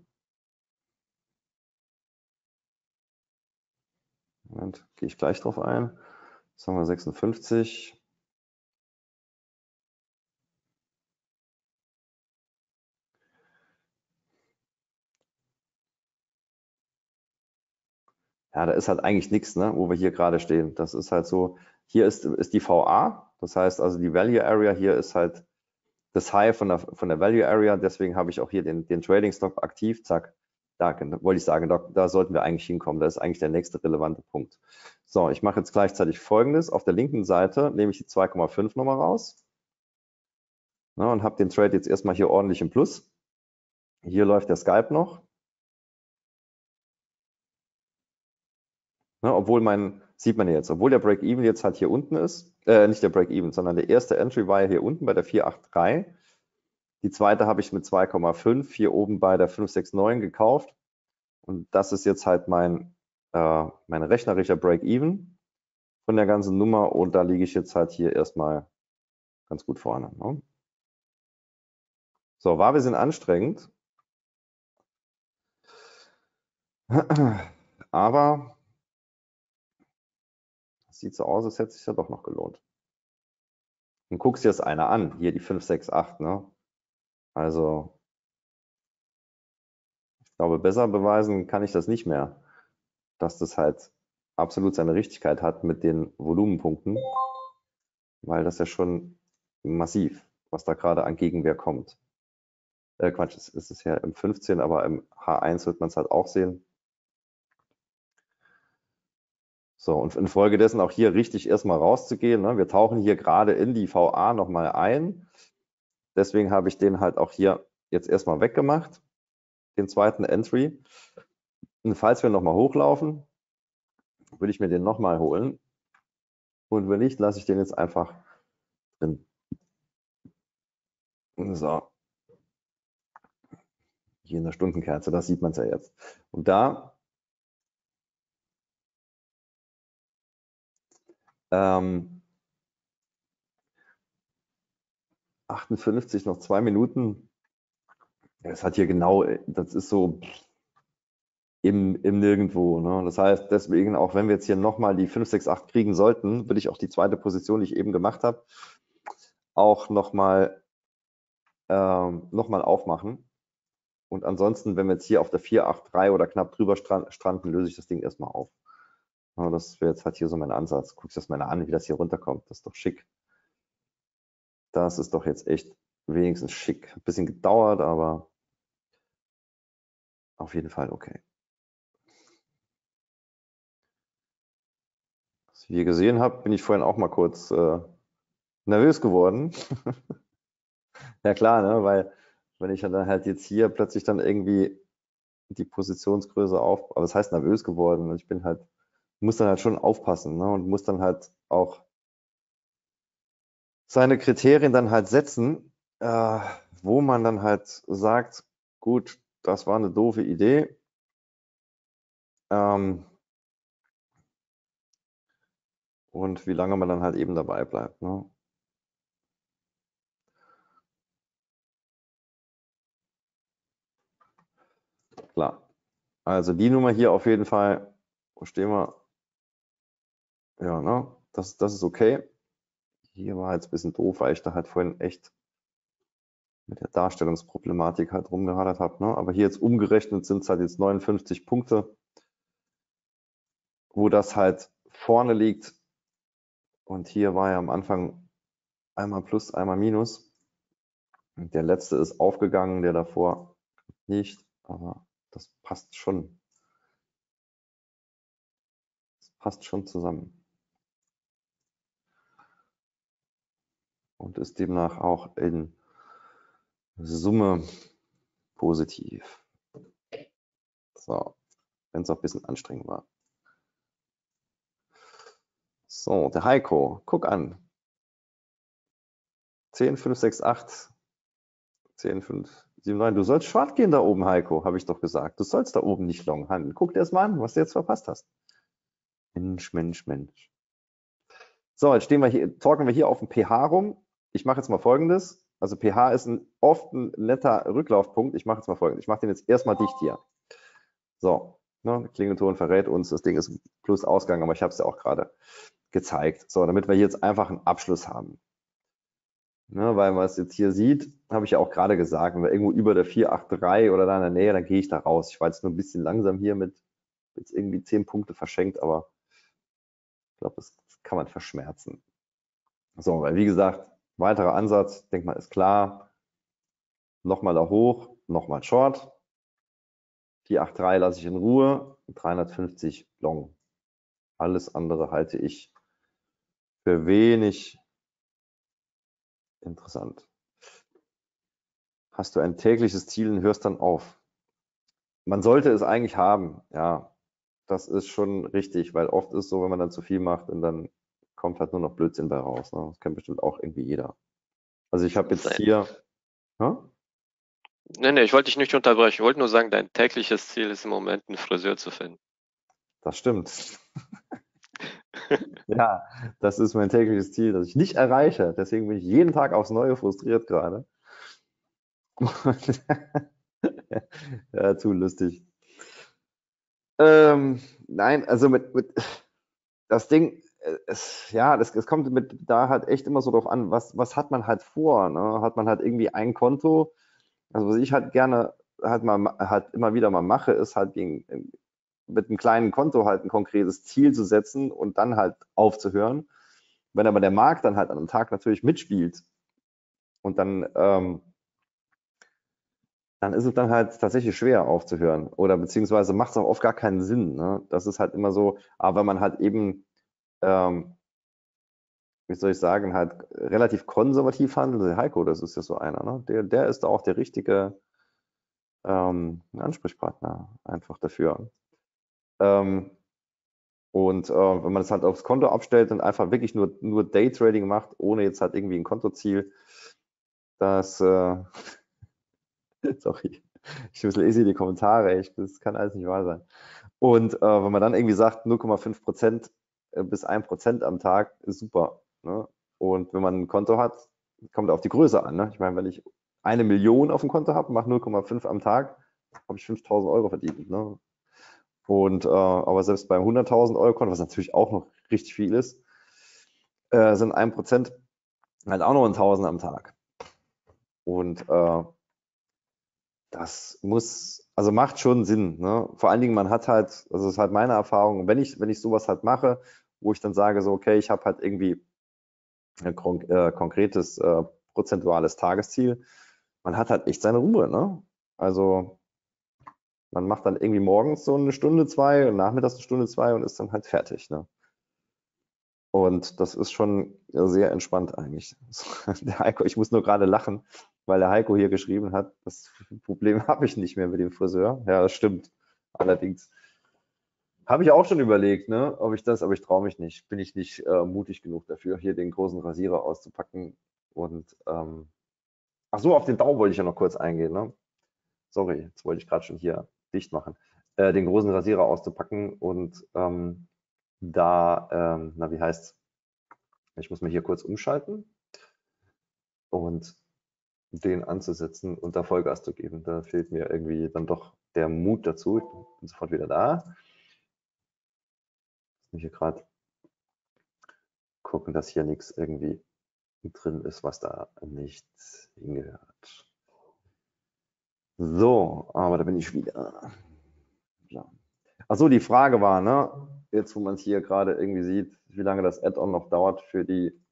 Moment, gehe ich gleich drauf ein. Sagen wir 56. Ja, da ist halt eigentlich nichts, ne, wo wir hier gerade stehen. Das ist halt so, hier ist die VA, das heißt also die Value Area, hier ist halt das High von der Value Area, deswegen habe ich auch hier den Trading Stock aktiv, zack, da wollte ich sagen, da sollten wir eigentlich hinkommen, das ist eigentlich der nächste relevante Punkt. So, ich mache jetzt gleichzeitig Folgendes, auf der linken Seite nehme ich die 2,5 nochmal raus, ne, und habe den Trade jetzt erstmal hier ordentlich im Plus. Hier läuft der Skype noch. Ne, sieht man jetzt, obwohl der Break-Even jetzt halt hier unten ist, nicht der Break-Even, sondern der erste Entry war ja hier unten bei der 483. Die zweite habe ich mit 2,5 hier oben bei der 569 gekauft. Und das ist jetzt halt mein rechnerischer Break-Even von der ganzen Nummer. Und da liege ich jetzt halt hier erstmal ganz gut vorne. Ne? So, wir sind anstrengend. Aber es sieht so aus, als hätte es sich ja doch noch gelohnt. Und guckst dir das einer an, hier die 568, ne? Also, ich glaube, besser beweisen kann ich das nicht mehr, dass das halt absolut seine Richtigkeit hat mit den Volumenpunkten, weil das ja schon massiv, was da gerade an Gegenwehr kommt. Quatsch, es ist ja im 15, aber im H1 wird man es halt auch sehen. So, und infolgedessen auch hier richtig erstmal rauszugehen. Ne? Wir tauchen hier gerade in die VA nochmal ein. Deswegen habe ich den halt auch hier jetzt erstmal weggemacht, den zweiten Entry. Und falls wir nochmal hochlaufen, würde ich mir den nochmal holen. Und wenn nicht, lasse ich den jetzt einfach drin. So. Hier in der Stundenkerze, das sieht man es ja jetzt. Und da 58, noch 2 Minuten. Das hat hier genau, das ist so im Nirgendwo. Ne? Das heißt, deswegen, auch wenn wir jetzt hier nochmal die 5, 6, 8 kriegen sollten, würde ich auch die zweite Position, die ich eben gemacht habe, auch nochmal aufmachen. Und ansonsten, wenn wir jetzt hier auf der 4, 8, 3 oder knapp drüber stranden, löse ich das Ding erstmal auf. Ja, das wäre jetzt halt hier so mein Ansatz. Guck ich das mal an, wie das hier runterkommt. Das ist doch schick. Das ist doch jetzt echt wenigstens schick. Ein bisschen gedauert, aber auf jeden Fall okay. Was ihr gesehen habt, bin ich vorhin auch mal kurz nervös geworden. Ja klar, ne? Weil wenn ich dann halt jetzt hier plötzlich dann irgendwie die Positionsgröße aber das heißt nervös geworden. Und ich bin halt, muss dann halt schon aufpassen, ne? Und muss dann halt auch seine Kriterien dann halt setzen, wo man dann halt sagt, gut, das war eine doofe Idee. Und wie lange man dann halt eben dabei bleibt. Ne? Klar. Also die Nummer hier auf jeden Fall, wo stehen wir? Ja, ne? Das ist okay. Hier war jetzt ein bisschen doof, weil ich da halt vorhin echt mit der Darstellungsproblematik halt rumgehadert habe. Ne? Aber hier jetzt umgerechnet sind es halt jetzt 59 Punkte, wo das halt vorne liegt. Und hier war ja am Anfang einmal Plus, einmal Minus. Und der letzte ist aufgegangen, der davor nicht. Aber das passt schon. Das passt schon zusammen. Und ist demnach auch in Summe positiv. So, wenn es auch ein bisschen anstrengend war. So, der Heiko, guck an. 10, 5, 6, 8, 10, 5, 7,9. Du sollst Short gehen da oben, Heiko, habe ich doch gesagt. Du sollst da oben nicht long handeln. Guck dir das mal an, was du jetzt verpasst hast. Mensch, Mensch, Mensch. So, jetzt talken wir hier auf dem pH rum. Ich mache jetzt mal Folgendes. Also pH ist oft ein netter Rücklaufpunkt. Ich mache jetzt mal Folgendes. Ich mache den jetzt erstmal dicht hier. So, ne, Klingelton verrät uns, das Ding ist plus Ausgang, aber ich habe es ja auch gerade gezeigt. So, damit wir hier jetzt einfach einen Abschluss haben. Ne, weil man es jetzt hier sieht, habe ich ja auch gerade gesagt, wenn wir irgendwo über der 483 oder da in der Nähe, dann gehe ich da raus. Ich war jetzt nur ein bisschen langsam hier mit jetzt irgendwie 10 Punkte verschenkt, aber ich glaube, das kann man verschmerzen. So, weil wie gesagt, weiterer Ansatz, denk mal, ist klar. Nochmal da hoch, nochmal Short. 483 lasse ich in Ruhe, 350 Long. Alles andere halte ich für wenig interessant. Hast du ein tägliches Ziel und hörst dann auf? Man sollte es eigentlich haben, ja. Das ist schon richtig, weil oft ist so, wenn man dann zu viel macht und dann kommt halt nur noch Blödsinn bei raus. Ne? Das kennt bestimmt auch irgendwie jeder. Also ich habe jetzt hier. Hm? Nee, ich wollte dich nicht unterbrechen. Ich wollte nur sagen, dein tägliches Ziel ist im Moment, einen Friseur zu finden. Das stimmt. Ja, das ist mein tägliches Ziel, das ich nicht erreiche. Deswegen bin ich jeden Tag aufs Neue frustriert gerade. Ja, zu lustig. Nein, also mit das Ding, es kommt mit da halt echt immer so drauf an, was hat man halt vor, ne? Hat man halt irgendwie ein Konto? Also was ich halt gerne halt immer wieder mal mache, ist halt mit einem kleinen Konto halt ein konkretes Ziel zu setzen und dann halt aufzuhören. Wenn aber der Markt dann halt an einem Tag natürlich mitspielt und dann ist es dann halt tatsächlich schwer aufzuhören oder beziehungsweise macht es auch oft gar keinen Sinn. Ne? Das ist halt immer so, aber wenn man halt eben, wie soll ich sagen, halt relativ konservativ handelt, Heiko, das ist ja so einer, ne? Der ist da auch der richtige Ansprechpartner einfach dafür. Wenn man es halt aufs Konto abstellt und einfach wirklich nur Daytrading macht, ohne jetzt halt irgendwie ein Kontoziel, das, sorry, ich lese die Kommentare, das kann alles nicht wahr sein. Und wenn man dann irgendwie sagt, 0,5% bis 1% am Tag, ist super. Ne? Und wenn man ein Konto hat, kommt auf die Größe an. Ne? Ich meine, wenn ich 1 Million auf dem Konto habe, mache 0,5 am Tag, habe ich 5.000 Euro verdient. Ne? Und aber selbst beim 100.000 Euro Konto, was natürlich auch noch richtig viel ist, sind 1% halt auch noch 1.000 am Tag. Und das also macht schon Sinn. Ne? Vor allen Dingen, man hat halt, also das ist halt meine Erfahrung, wenn ich sowas halt mache, wo ich dann sage, so, okay, ich habe halt irgendwie ein konkretes prozentuales Tagesziel, man hat halt echt seine Ruhe. Ne? Also man macht dann irgendwie morgens so 1 Stunde, 2 und nachmittags 1 Stunde, 2 und ist dann halt fertig. Ne? Und das ist schon sehr entspannt eigentlich. Der Heiko, ich muss nur gerade lachen, weil der Heiko hier geschrieben hat, das Problem habe ich nicht mehr mit dem Friseur. Ja, das stimmt. Allerdings habe ich auch schon überlegt, ne, aber ich traue mich nicht. Bin ich nicht mutig genug dafür, hier den großen Rasierer auszupacken. Und ach so, auf den Daumen wollte ich ja noch kurz eingehen. Ne? Sorry, jetzt wollte ich gerade schon hier dicht machen. Den großen Rasierer auszupacken und wie heißt's? Ich muss mich hier kurz umschalten und den anzusetzen und da Vollgas zu geben. Da fehlt mir irgendwie dann doch der Mut dazu. Ich bin sofort wieder da. Ich muss hier gerade gucken, dass hier nichts irgendwie drin ist, was da nicht hingehört. So, aber da bin ich wieder. Ja. Achso, die Frage war, ne, jetzt wo man es hier gerade irgendwie sieht, wie lange das Add-on noch dauert für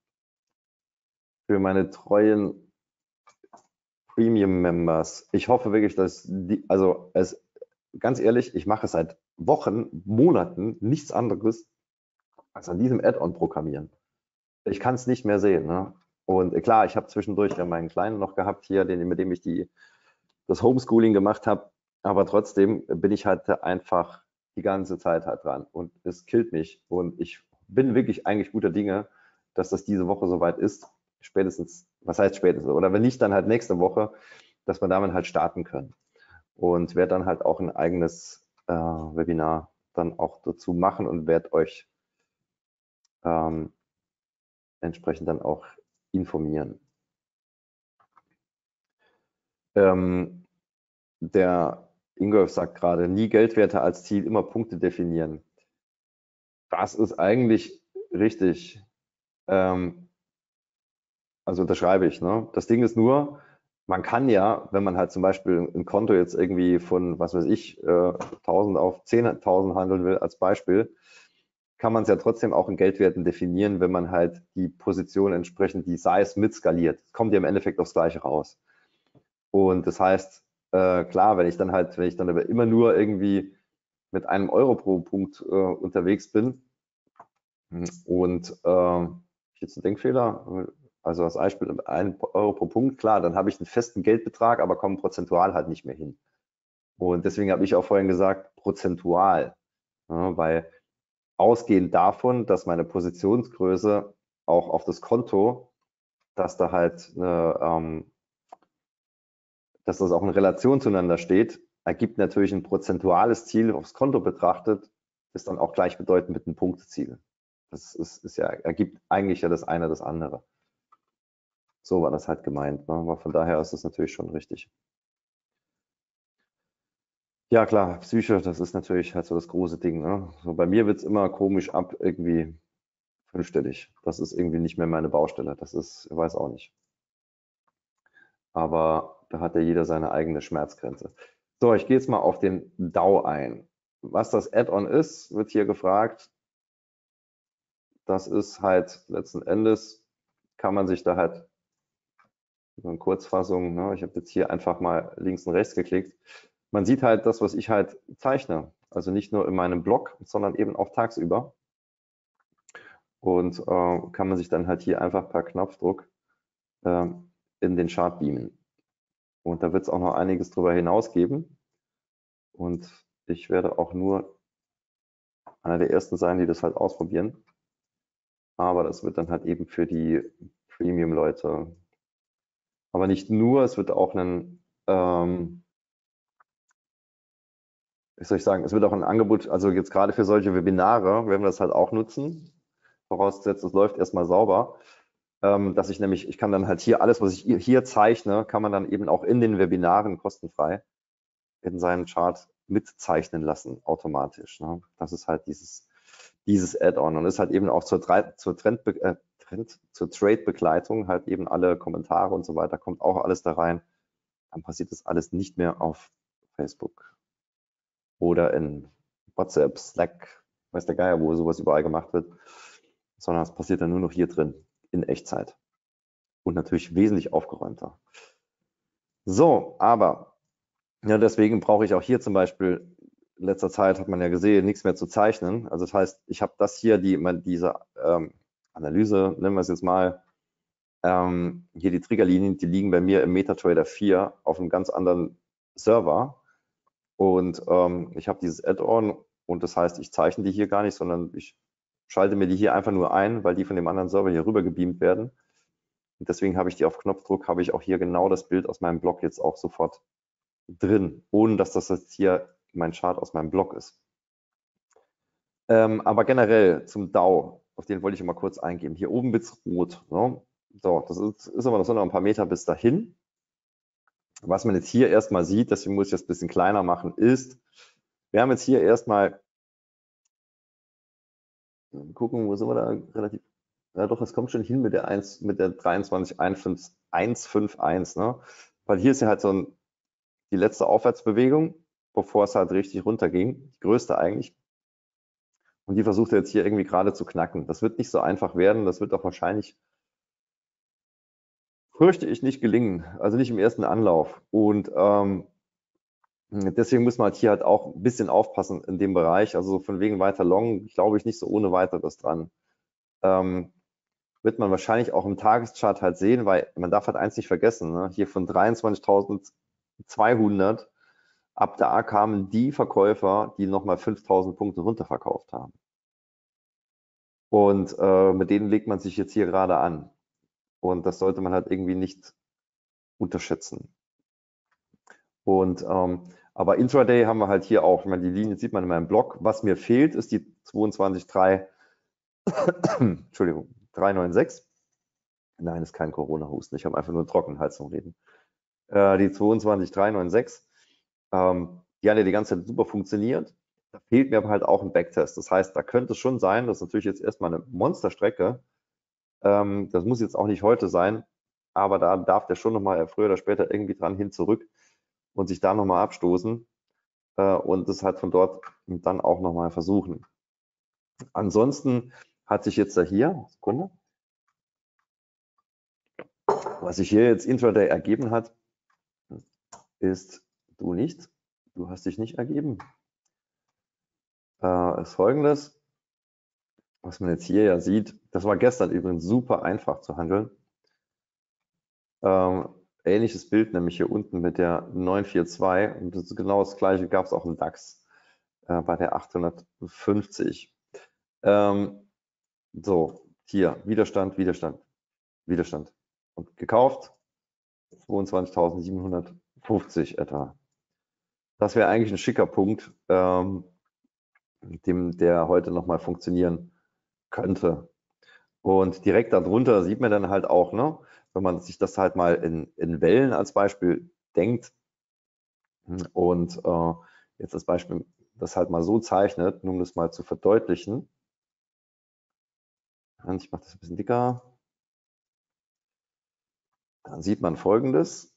meine treuen Premium-Members. Ich hoffe wirklich, dass ganz ehrlich, ich mache seit Wochen, Monaten nichts anderes als an diesem Add-on programmieren. Ich kann es nicht mehr sehen. Ne? Und klar, ich habe zwischendurch ja meinen Kleinen noch gehabt hier, mit dem ich das Homeschooling gemacht habe. Aber trotzdem bin ich halt einfach die ganze Zeit halt dran und es killt mich. Und ich bin wirklich eigentlich guter Dinge, dass das diese Woche soweit ist. Spätestens, was heißt spätestens? Oder wenn nicht, dann halt nächste Woche, dass wir damit halt starten können. Und werde dann halt auch ein eigenes Webinar dann auch dazu machen und werde euch entsprechend dann auch informieren. Der Ingolf sagt gerade, nie Geldwerte als Ziel, immer Punkte definieren. Das ist eigentlich richtig. Also unterschreibe ich. Ne? Das Ding ist nur, man kann ja, wenn man halt zum Beispiel ein Konto jetzt irgendwie von, was weiß ich, 1000 auf 10.000 handeln will als Beispiel, kann man es ja trotzdem auch in Geldwerten definieren, wenn man halt die Position entsprechend, die Size mit skaliert. Kommt ja im Endeffekt aufs Gleiche raus. Und das heißt, klar, wenn ich dann aber immer nur irgendwie mit einem Euro pro Punkt unterwegs bin und jetzt ein Denkfehler, also als Beispiel 1 Euro pro Punkt, klar, dann habe ich einen festen Geldbetrag, aber komme prozentual halt nicht mehr hin. Und deswegen habe ich auch vorhin gesagt, prozentual, ja, weil ausgehend davon, dass meine Positionsgröße auch auf das Konto, dass da halt dass das auch in Relation zueinander steht, ergibt natürlich ein prozentuales Ziel aufs Konto betrachtet, ist dann auch gleichbedeutend mit einem Punkteziel. Das ist ja, ergibt eigentlich ja das eine das andere. So war das halt gemeint. Ne? Aber von daher ist das natürlich schon richtig. Ja klar, Psyche, das ist natürlich halt so das große Ding. Ne? So bei mir wird es immer komisch ab irgendwie fünfstellig. Das ist irgendwie nicht mehr meine Baustelle. Das ist, ich weiß auch nicht. Aber da hat ja jeder seine eigene Schmerzgrenze. So, ich gehe jetzt mal auf den DAO ein. Was das Add-on ist, wird hier gefragt. Das ist halt letzten Endes, kann man sich da halt in Kurzfassung, ne, ich habe jetzt hier einfach mal links und rechts geklickt. Man sieht halt das, was ich halt zeichne. Also nicht nur in meinem Blog, sondern eben auch tagsüber. Und kann man sich dann halt hier einfach per Knopfdruck in den Chart beamen. Und da wird es auch noch einiges drüber hinaus geben. Und ich werde auch nur einer der ersten sein, die das halt ausprobieren. Aber das wird dann halt eben für die Premium-Leute. Aber nicht nur, es wird auch ein, wie soll ich sagen, es wird auch ein Angebot, also jetzt gerade für solche Webinare werden wir das halt auch nutzen. Vorausgesetzt, es läuft erstmal sauber. Dass ich nämlich, ich kann dann halt hier alles, was ich hier zeichne, kann man dann eben auch in den Webinaren kostenfrei in seinen Chart mitzeichnen lassen, automatisch. Ne? Das ist halt dieses Add-on und ist halt eben auch zur Trade-Begleitung halt eben alle Kommentare und so weiter, kommt auch alles da rein. Dann passiert das alles nicht mehr auf Facebook oder in WhatsApp, Slack, weiß der Geier, wo sowas überall gemacht wird, sondern es passiert dann nur noch hier drin in Echtzeit und natürlich wesentlich aufgeräumter. So, aber ja, deswegen brauche ich auch hier zum Beispiel, in letzter Zeit hat man ja gesehen, nichts mehr zu zeichnen. Also das heißt, ich habe das hier, diese Analyse, nennen wir es jetzt mal, hier die Triggerlinien, die liegen bei mir im MetaTrader 4 auf einem ganz anderen Server. Und ich habe dieses Add-on und das heißt, ich zeichne die hier gar nicht, sondern ich schalte mir die hier einfach nur ein, weil die von dem anderen Server hier rüber gebeamt werden. Und deswegen habe ich die auf Knopfdruck, habe ich auch hier genau das Bild aus meinem Blog jetzt auch sofort drin, ohne dass das jetzt hier mein Chart aus meinem Blog ist. Aber generell zum DAO, auf den wollte ich mal kurz eingehen. Hier oben wird es rot. Ne? So, das ist aber noch so noch ein paar Meter bis dahin. Was man jetzt hier erstmal sieht, deswegen muss ich das ein bisschen kleiner machen, ist, wir haben jetzt hier erstmal, gucken, wo sind wir da relativ, ja doch, es kommt schon hin mit der 23.151, ne? Weil hier ist ja halt so die letzte Aufwärtsbewegung, bevor es halt richtig runterging, die größte eigentlich. Und die versucht er jetzt hier irgendwie gerade zu knacken. Das wird nicht so einfach werden, das wird auch wahrscheinlich, fürchte ich, nicht gelingen, also nicht im ersten Anlauf. Und deswegen muss man halt hier halt auch ein bisschen aufpassen in dem Bereich. Also von wegen weiter long, glaube ich nicht so ohne weiteres dran. Wird man wahrscheinlich auch im Tageschart halt sehen, weil man darf halt eins nicht vergessen, ne? Hier von 23.200, ab da kamen die Verkäufer, die nochmal 5.000 Punkte runterverkauft haben. Und mit denen legt man sich jetzt hier gerade an. Und das sollte man halt irgendwie nicht unterschätzen. Und aber Intraday haben wir halt hier auch, ich meine, die Linie sieht man in meinem Blog. Was mir fehlt, ist die 22,3, Entschuldigung, 396. Nein, ist kein Corona-Husten. Ich habe einfach nur einen trockenen Hals zum Reden. Die 22,396, die haben ja die ganze Zeit super funktioniert. Da fehlt mir aber halt auch ein Backtest. Das heißt, da könnte es schon sein, das ist natürlich jetzt erstmal eine Monsterstrecke. Das muss jetzt auch nicht heute sein, aber da darf der schon nochmal früher oder später irgendwie dran hin zurück und sich da nochmal abstoßen und das halt von dort dann auch nochmal versuchen. Ansonsten hat sich jetzt da hier, Sekunde, was sich hier jetzt Intraday ergeben hat, ist du nicht. Du hast dich nicht ergeben. Ist folgendes, was man jetzt hier ja sieht. Das war gestern übrigens super einfach zu handeln. Ähnliches Bild, nämlich hier unten mit der 942. Und das ist genau das gleiche gab es auch im DAX bei der 850. So, hier Widerstand, Widerstand, Widerstand. Und gekauft 22.750 etwa. Das wäre eigentlich ein schicker Punkt, der heute nochmal funktionieren könnte. Und direkt darunter sieht man dann halt auch, ne, wenn man sich das halt mal in Wellen als Beispiel denkt und jetzt das Beispiel das halt mal so zeichnet, nur um das mal zu verdeutlichen. Und ich mache das ein bisschen dicker. Dann sieht man Folgendes.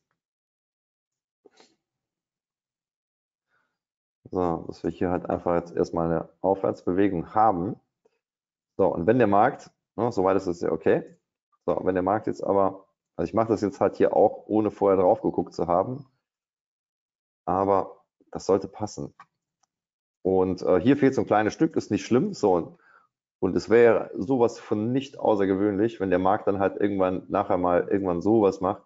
So, dass wir hier halt einfach jetzt erstmal eine Aufwärtsbewegung haben. So, und wenn der Markt, ne, soweit ist es ja okay. So, wenn der Markt jetzt aber, also ich mache das jetzt halt hier auch, ohne vorher drauf geguckt zu haben, aber das sollte passen. Und hier fehlt so ein kleines Stück, ist nicht schlimm. So, und es wäre sowas von nicht außergewöhnlich, wenn der Markt dann halt irgendwann nachher mal irgendwann sowas macht.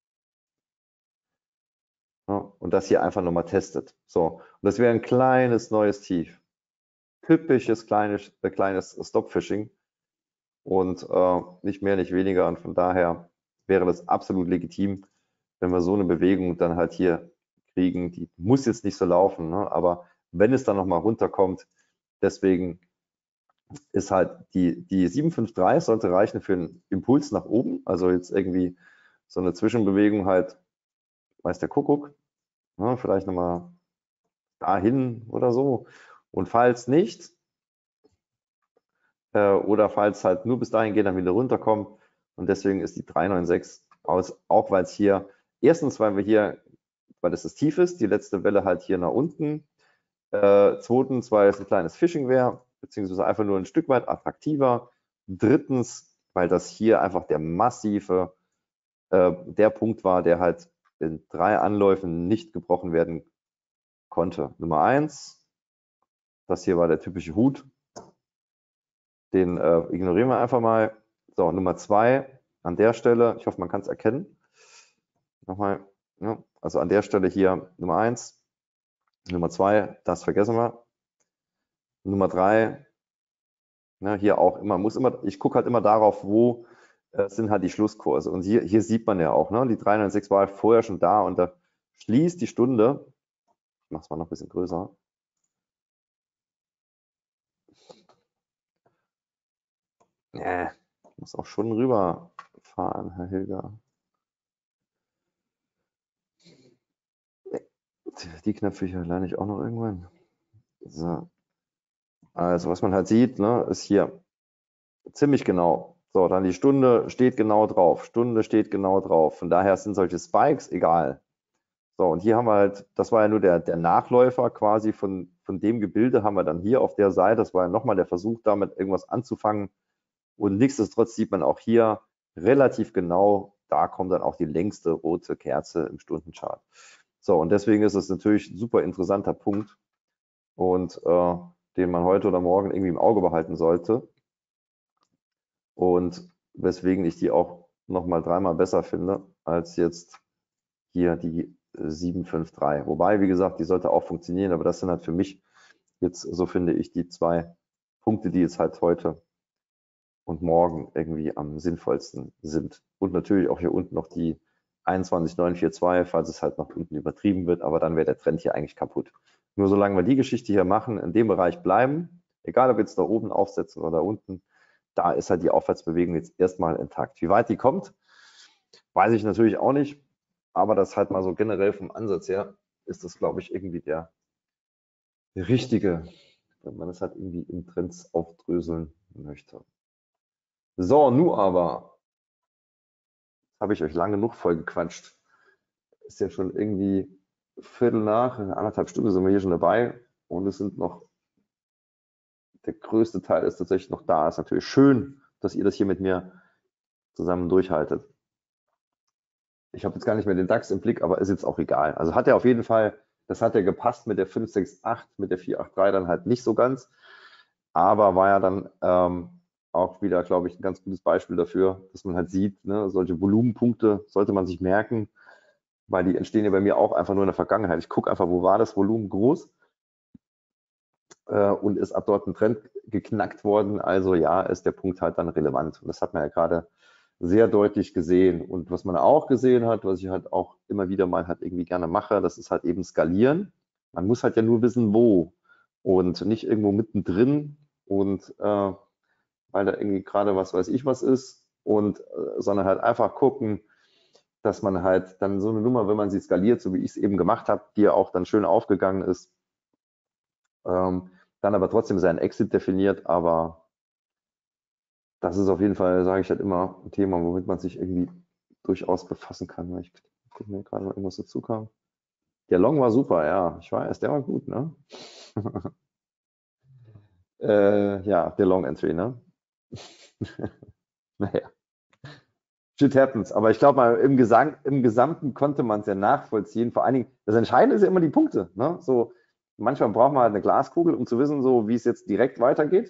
Ja, und das hier einfach nochmal testet. So, und das wäre ein kleines neues Tief. Typisches kleines Stop-Fishing und nicht mehr, nicht weniger. Und von daher wäre das absolut legitim, wenn wir so eine Bewegung dann halt hier kriegen. Die muss jetzt nicht so laufen, ne? Aber wenn es dann nochmal runterkommt, deswegen ist halt die 753 sollte reichen für einen Impuls nach oben. Also jetzt irgendwie so eine Zwischenbewegung halt, weiß der Kuckuck, ne? Vielleicht nochmal dahin oder so. Und falls nicht, oder falls halt nur bis dahin geht, dann wieder runterkommt. Und deswegen ist die 396 aus, auch weil es hier, erstens, weil es das Tief ist, die letzte Welle halt hier nach unten. Zweitens, weil es ein kleines Phishing wäre, beziehungsweise einfach nur ein Stück weit attraktiver. Drittens, weil das hier einfach der Punkt war, der halt in 3 Anläufen nicht gebrochen werden konnte. Nummer 1, das hier war der typische Hut. Den ignorieren wir einfach mal. So, Nummer 2, an der Stelle, ich hoffe, man kann es erkennen. Nochmal, ja, also an der Stelle hier Nummer 1, Nummer 2, das vergessen wir. Nummer 3, ne, hier auch immer, ich gucke halt immer darauf, wo sind halt die Schlusskurse. Und hier sieht man ja auch, ne, die 396 war vorher schon da und da schließt die Stunde, ich mache es mal noch ein bisschen größer. Ich muss auch schon rüberfahren, Herr Hilger. Die Knöpfe hier lerne ich auch noch irgendwann. So. Also was man halt sieht, ne, ist hier ziemlich genau. So, dann die Stunde steht genau drauf. Stunde steht genau drauf. Von daher sind solche Spikes egal. So, und hier haben wir halt, das war ja nur der Nachläufer quasi von dem Gebilde, haben wir dann hier auf der Seite, das war ja nochmal der Versuch, damit irgendwas anzufangen. Und nichtsdestotrotz sieht man auch hier relativ genau, da kommt dann auch die längste rote Kerze im Stundenchart. So, und deswegen ist es natürlich ein super interessanter Punkt und den man heute oder morgen irgendwie im Auge behalten sollte. Und weswegen ich die auch nochmal 3-mal besser finde als jetzt hier die 753. Wobei, wie gesagt, die sollte auch funktionieren, aber das sind halt für mich jetzt, so finde ich, die 2 Punkte, die jetzt halt heute und morgen irgendwie am sinnvollsten sind. Und natürlich auch hier unten noch die 21,942, falls es halt nach unten übertrieben wird, aber dann wäre der Trend hier eigentlich kaputt. Nur solange wir die Geschichte hier machen, in dem Bereich bleiben, egal ob wir jetzt da oben aufsetzen oder da unten, da ist halt die Aufwärtsbewegung jetzt erstmal intakt. Wie weit die kommt, weiß ich natürlich auch nicht, aber das halt mal so generell vom Ansatz her ist das, glaube ich, irgendwie der richtige, wenn man das halt irgendwie in Trends aufdröseln möchte. So, nun aber habe ich euch lange genug vollgequatscht. Ist ja schon irgendwie Viertel nach, in 1,5 Stunden sind wir hier schon dabei und es sind noch, der größte Teil ist tatsächlich noch da. Ist natürlich schön, dass ihr das hier mit mir zusammen durchhaltet. Ich habe jetzt gar nicht mehr den DAX im Blick, aber ist jetzt auch egal. Also hat er auf jeden Fall, das hat ja gepasst mit der 568, mit der 483 dann halt nicht so ganz, aber war ja dann auch wieder, glaube ich, ein ganz gutes Beispiel dafür, dass man halt sieht, ne, solche Volumenpunkte sollte man sich merken, weil die entstehen ja bei mir auch einfach nur in der Vergangenheit. Ich gucke einfach, wo war das Volumen groß und ist ab dort ein Trend geknackt worden. Also ja, ist der Punkt halt dann relevant. Und das hat man ja gerade sehr deutlich gesehen. Und was man auch gesehen hat, was ich halt auch immer wieder mal halt irgendwie gerne mache, das ist halt eben skalieren. Man muss halt ja nur wissen, wo und nicht irgendwo mittendrin und weil da irgendwie gerade was weiß ich was ist und sondern halt einfach gucken, dass man halt dann so eine Nummer, wenn man sie skaliert, so wie ich es eben gemacht habe, die ja auch dann schön aufgegangen ist, dann aber trotzdem seinen Exit definiert, aber das ist auf jeden Fall, sage ich halt immer, ein Thema, womit man sich irgendwie durchaus befassen kann. Ich gucke mir gerade mal irgendwas dazu kam. Der Long war super, ja, ich weiß, der war gut, ne? Ja, der Long Entry, ne? Naja. Shit happens, aber ich glaube mal, im Gesamten konnte man es ja nachvollziehen. Vor allen Dingen, das Entscheidende ist ja immer die Punkte. Ne? So, manchmal braucht man halt eine Glaskugel, um zu wissen, so wie es jetzt direkt weitergeht.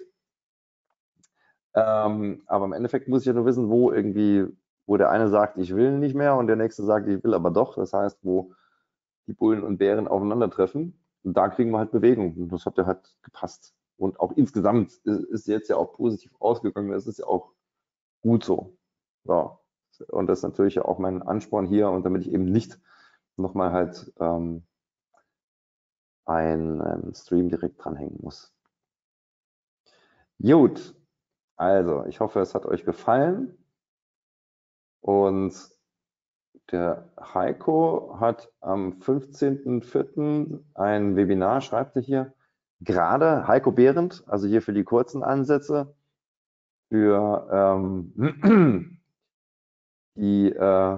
Aber im Endeffekt muss ich ja nur wissen, wo der eine sagt, ich will nicht mehr und der nächste sagt, ich will aber doch. Das heißt, wo die Bullen und Bären aufeinandertreffen. Und da kriegen wir halt Bewegung. Und das hat ja halt gepasst. Und auch insgesamt ist jetzt ja auch positiv ausgegangen. Das ist ja auch gut so. So. Und das ist natürlich auch mein Ansporn hier. Und damit ich eben nicht nochmal halt einen Stream direkt dranhängen muss. Gut. Also, ich hoffe, es hat euch gefallen. Und der Heiko hat am 15.04. ein Webinar, schreibt er hier, gerade Heiko Behrendt, also hier für die kurzen Ansätze, für die,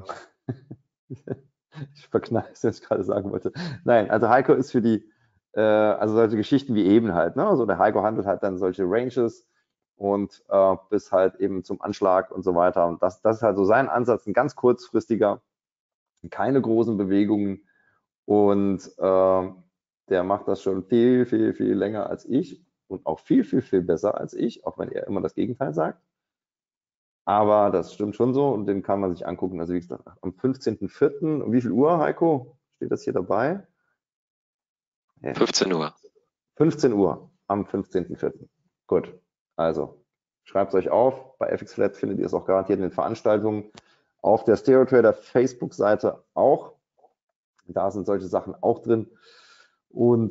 ich verknall es, was ich gerade sagen wollte. Nein, also Heiko ist für die, also solche Geschichten wie eben halt, ne? Also der Heiko handelt halt dann solche Ranges und bis halt eben zum Anschlag und so weiter. Und das ist halt so sein Ansatz, ein ganz kurzfristiger, keine großen Bewegungen und der macht das schon viel, viel, viel länger als ich und auch viel, viel, viel besser als ich, auch wenn er immer das Gegenteil sagt. Aber das stimmt schon so und den kann man sich angucken. Also wie gesagt, am 15.04. um wie viel Uhr, Heiko? Steht das hier dabei? 15 Uhr. 15 Uhr am 15.04. Gut, also schreibt es euch auf. Bei FX Flat findet ihr es auch garantiert in den Veranstaltungen. Auf der StereoTrader Facebook-Seite auch. Da sind solche Sachen auch drin. Und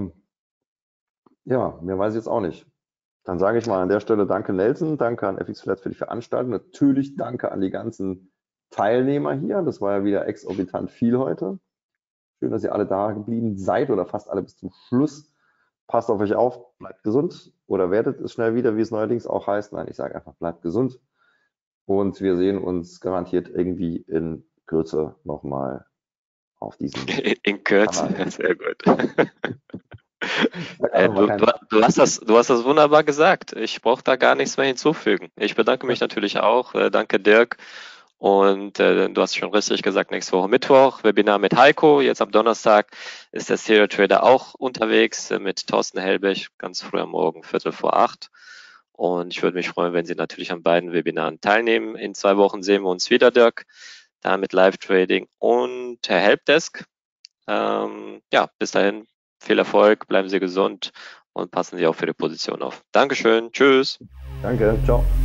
ja, mehr weiß ich jetzt auch nicht. Dann sage ich mal an der Stelle danke Nelson, danke an FX Flat für die Veranstaltung. Natürlich danke an die ganzen Teilnehmer hier. Das war ja wieder exorbitant viel heute. Schön, dass ihr alle da geblieben seid oder fast alle bis zum Schluss. Passt auf euch auf, bleibt gesund oder werdet es schnell wieder, wie es neuerdings auch heißt. Nein, ich sage einfach, bleibt gesund. Und wir sehen uns garantiert irgendwie in Kürze nochmal auf diesem In Kürze, Kanal. sehr gut. Du Du hast das wunderbar gesagt. Ich brauche da gar nichts mehr hinzufügen. Ich bedanke mich natürlich auch. Danke, Dirk. Und du hast schon richtig gesagt, nächste Woche Mittwoch, Webinar mit Heiko. Jetzt am Donnerstag ist der StereoTrader auch unterwegs mit Thorsten Helbig, ganz früh am Morgen, 7:45. Und ich würde mich freuen, wenn Sie natürlich an beiden Webinaren teilnehmen. In 2 Wochen sehen wir uns wieder, Dirk, da mit Live-Trading und Herr Helpdesk. Ja, bis dahin viel Erfolg, bleiben Sie gesund und passen Sie auch für die Position auf. Dankeschön, tschüss. Danke, ciao.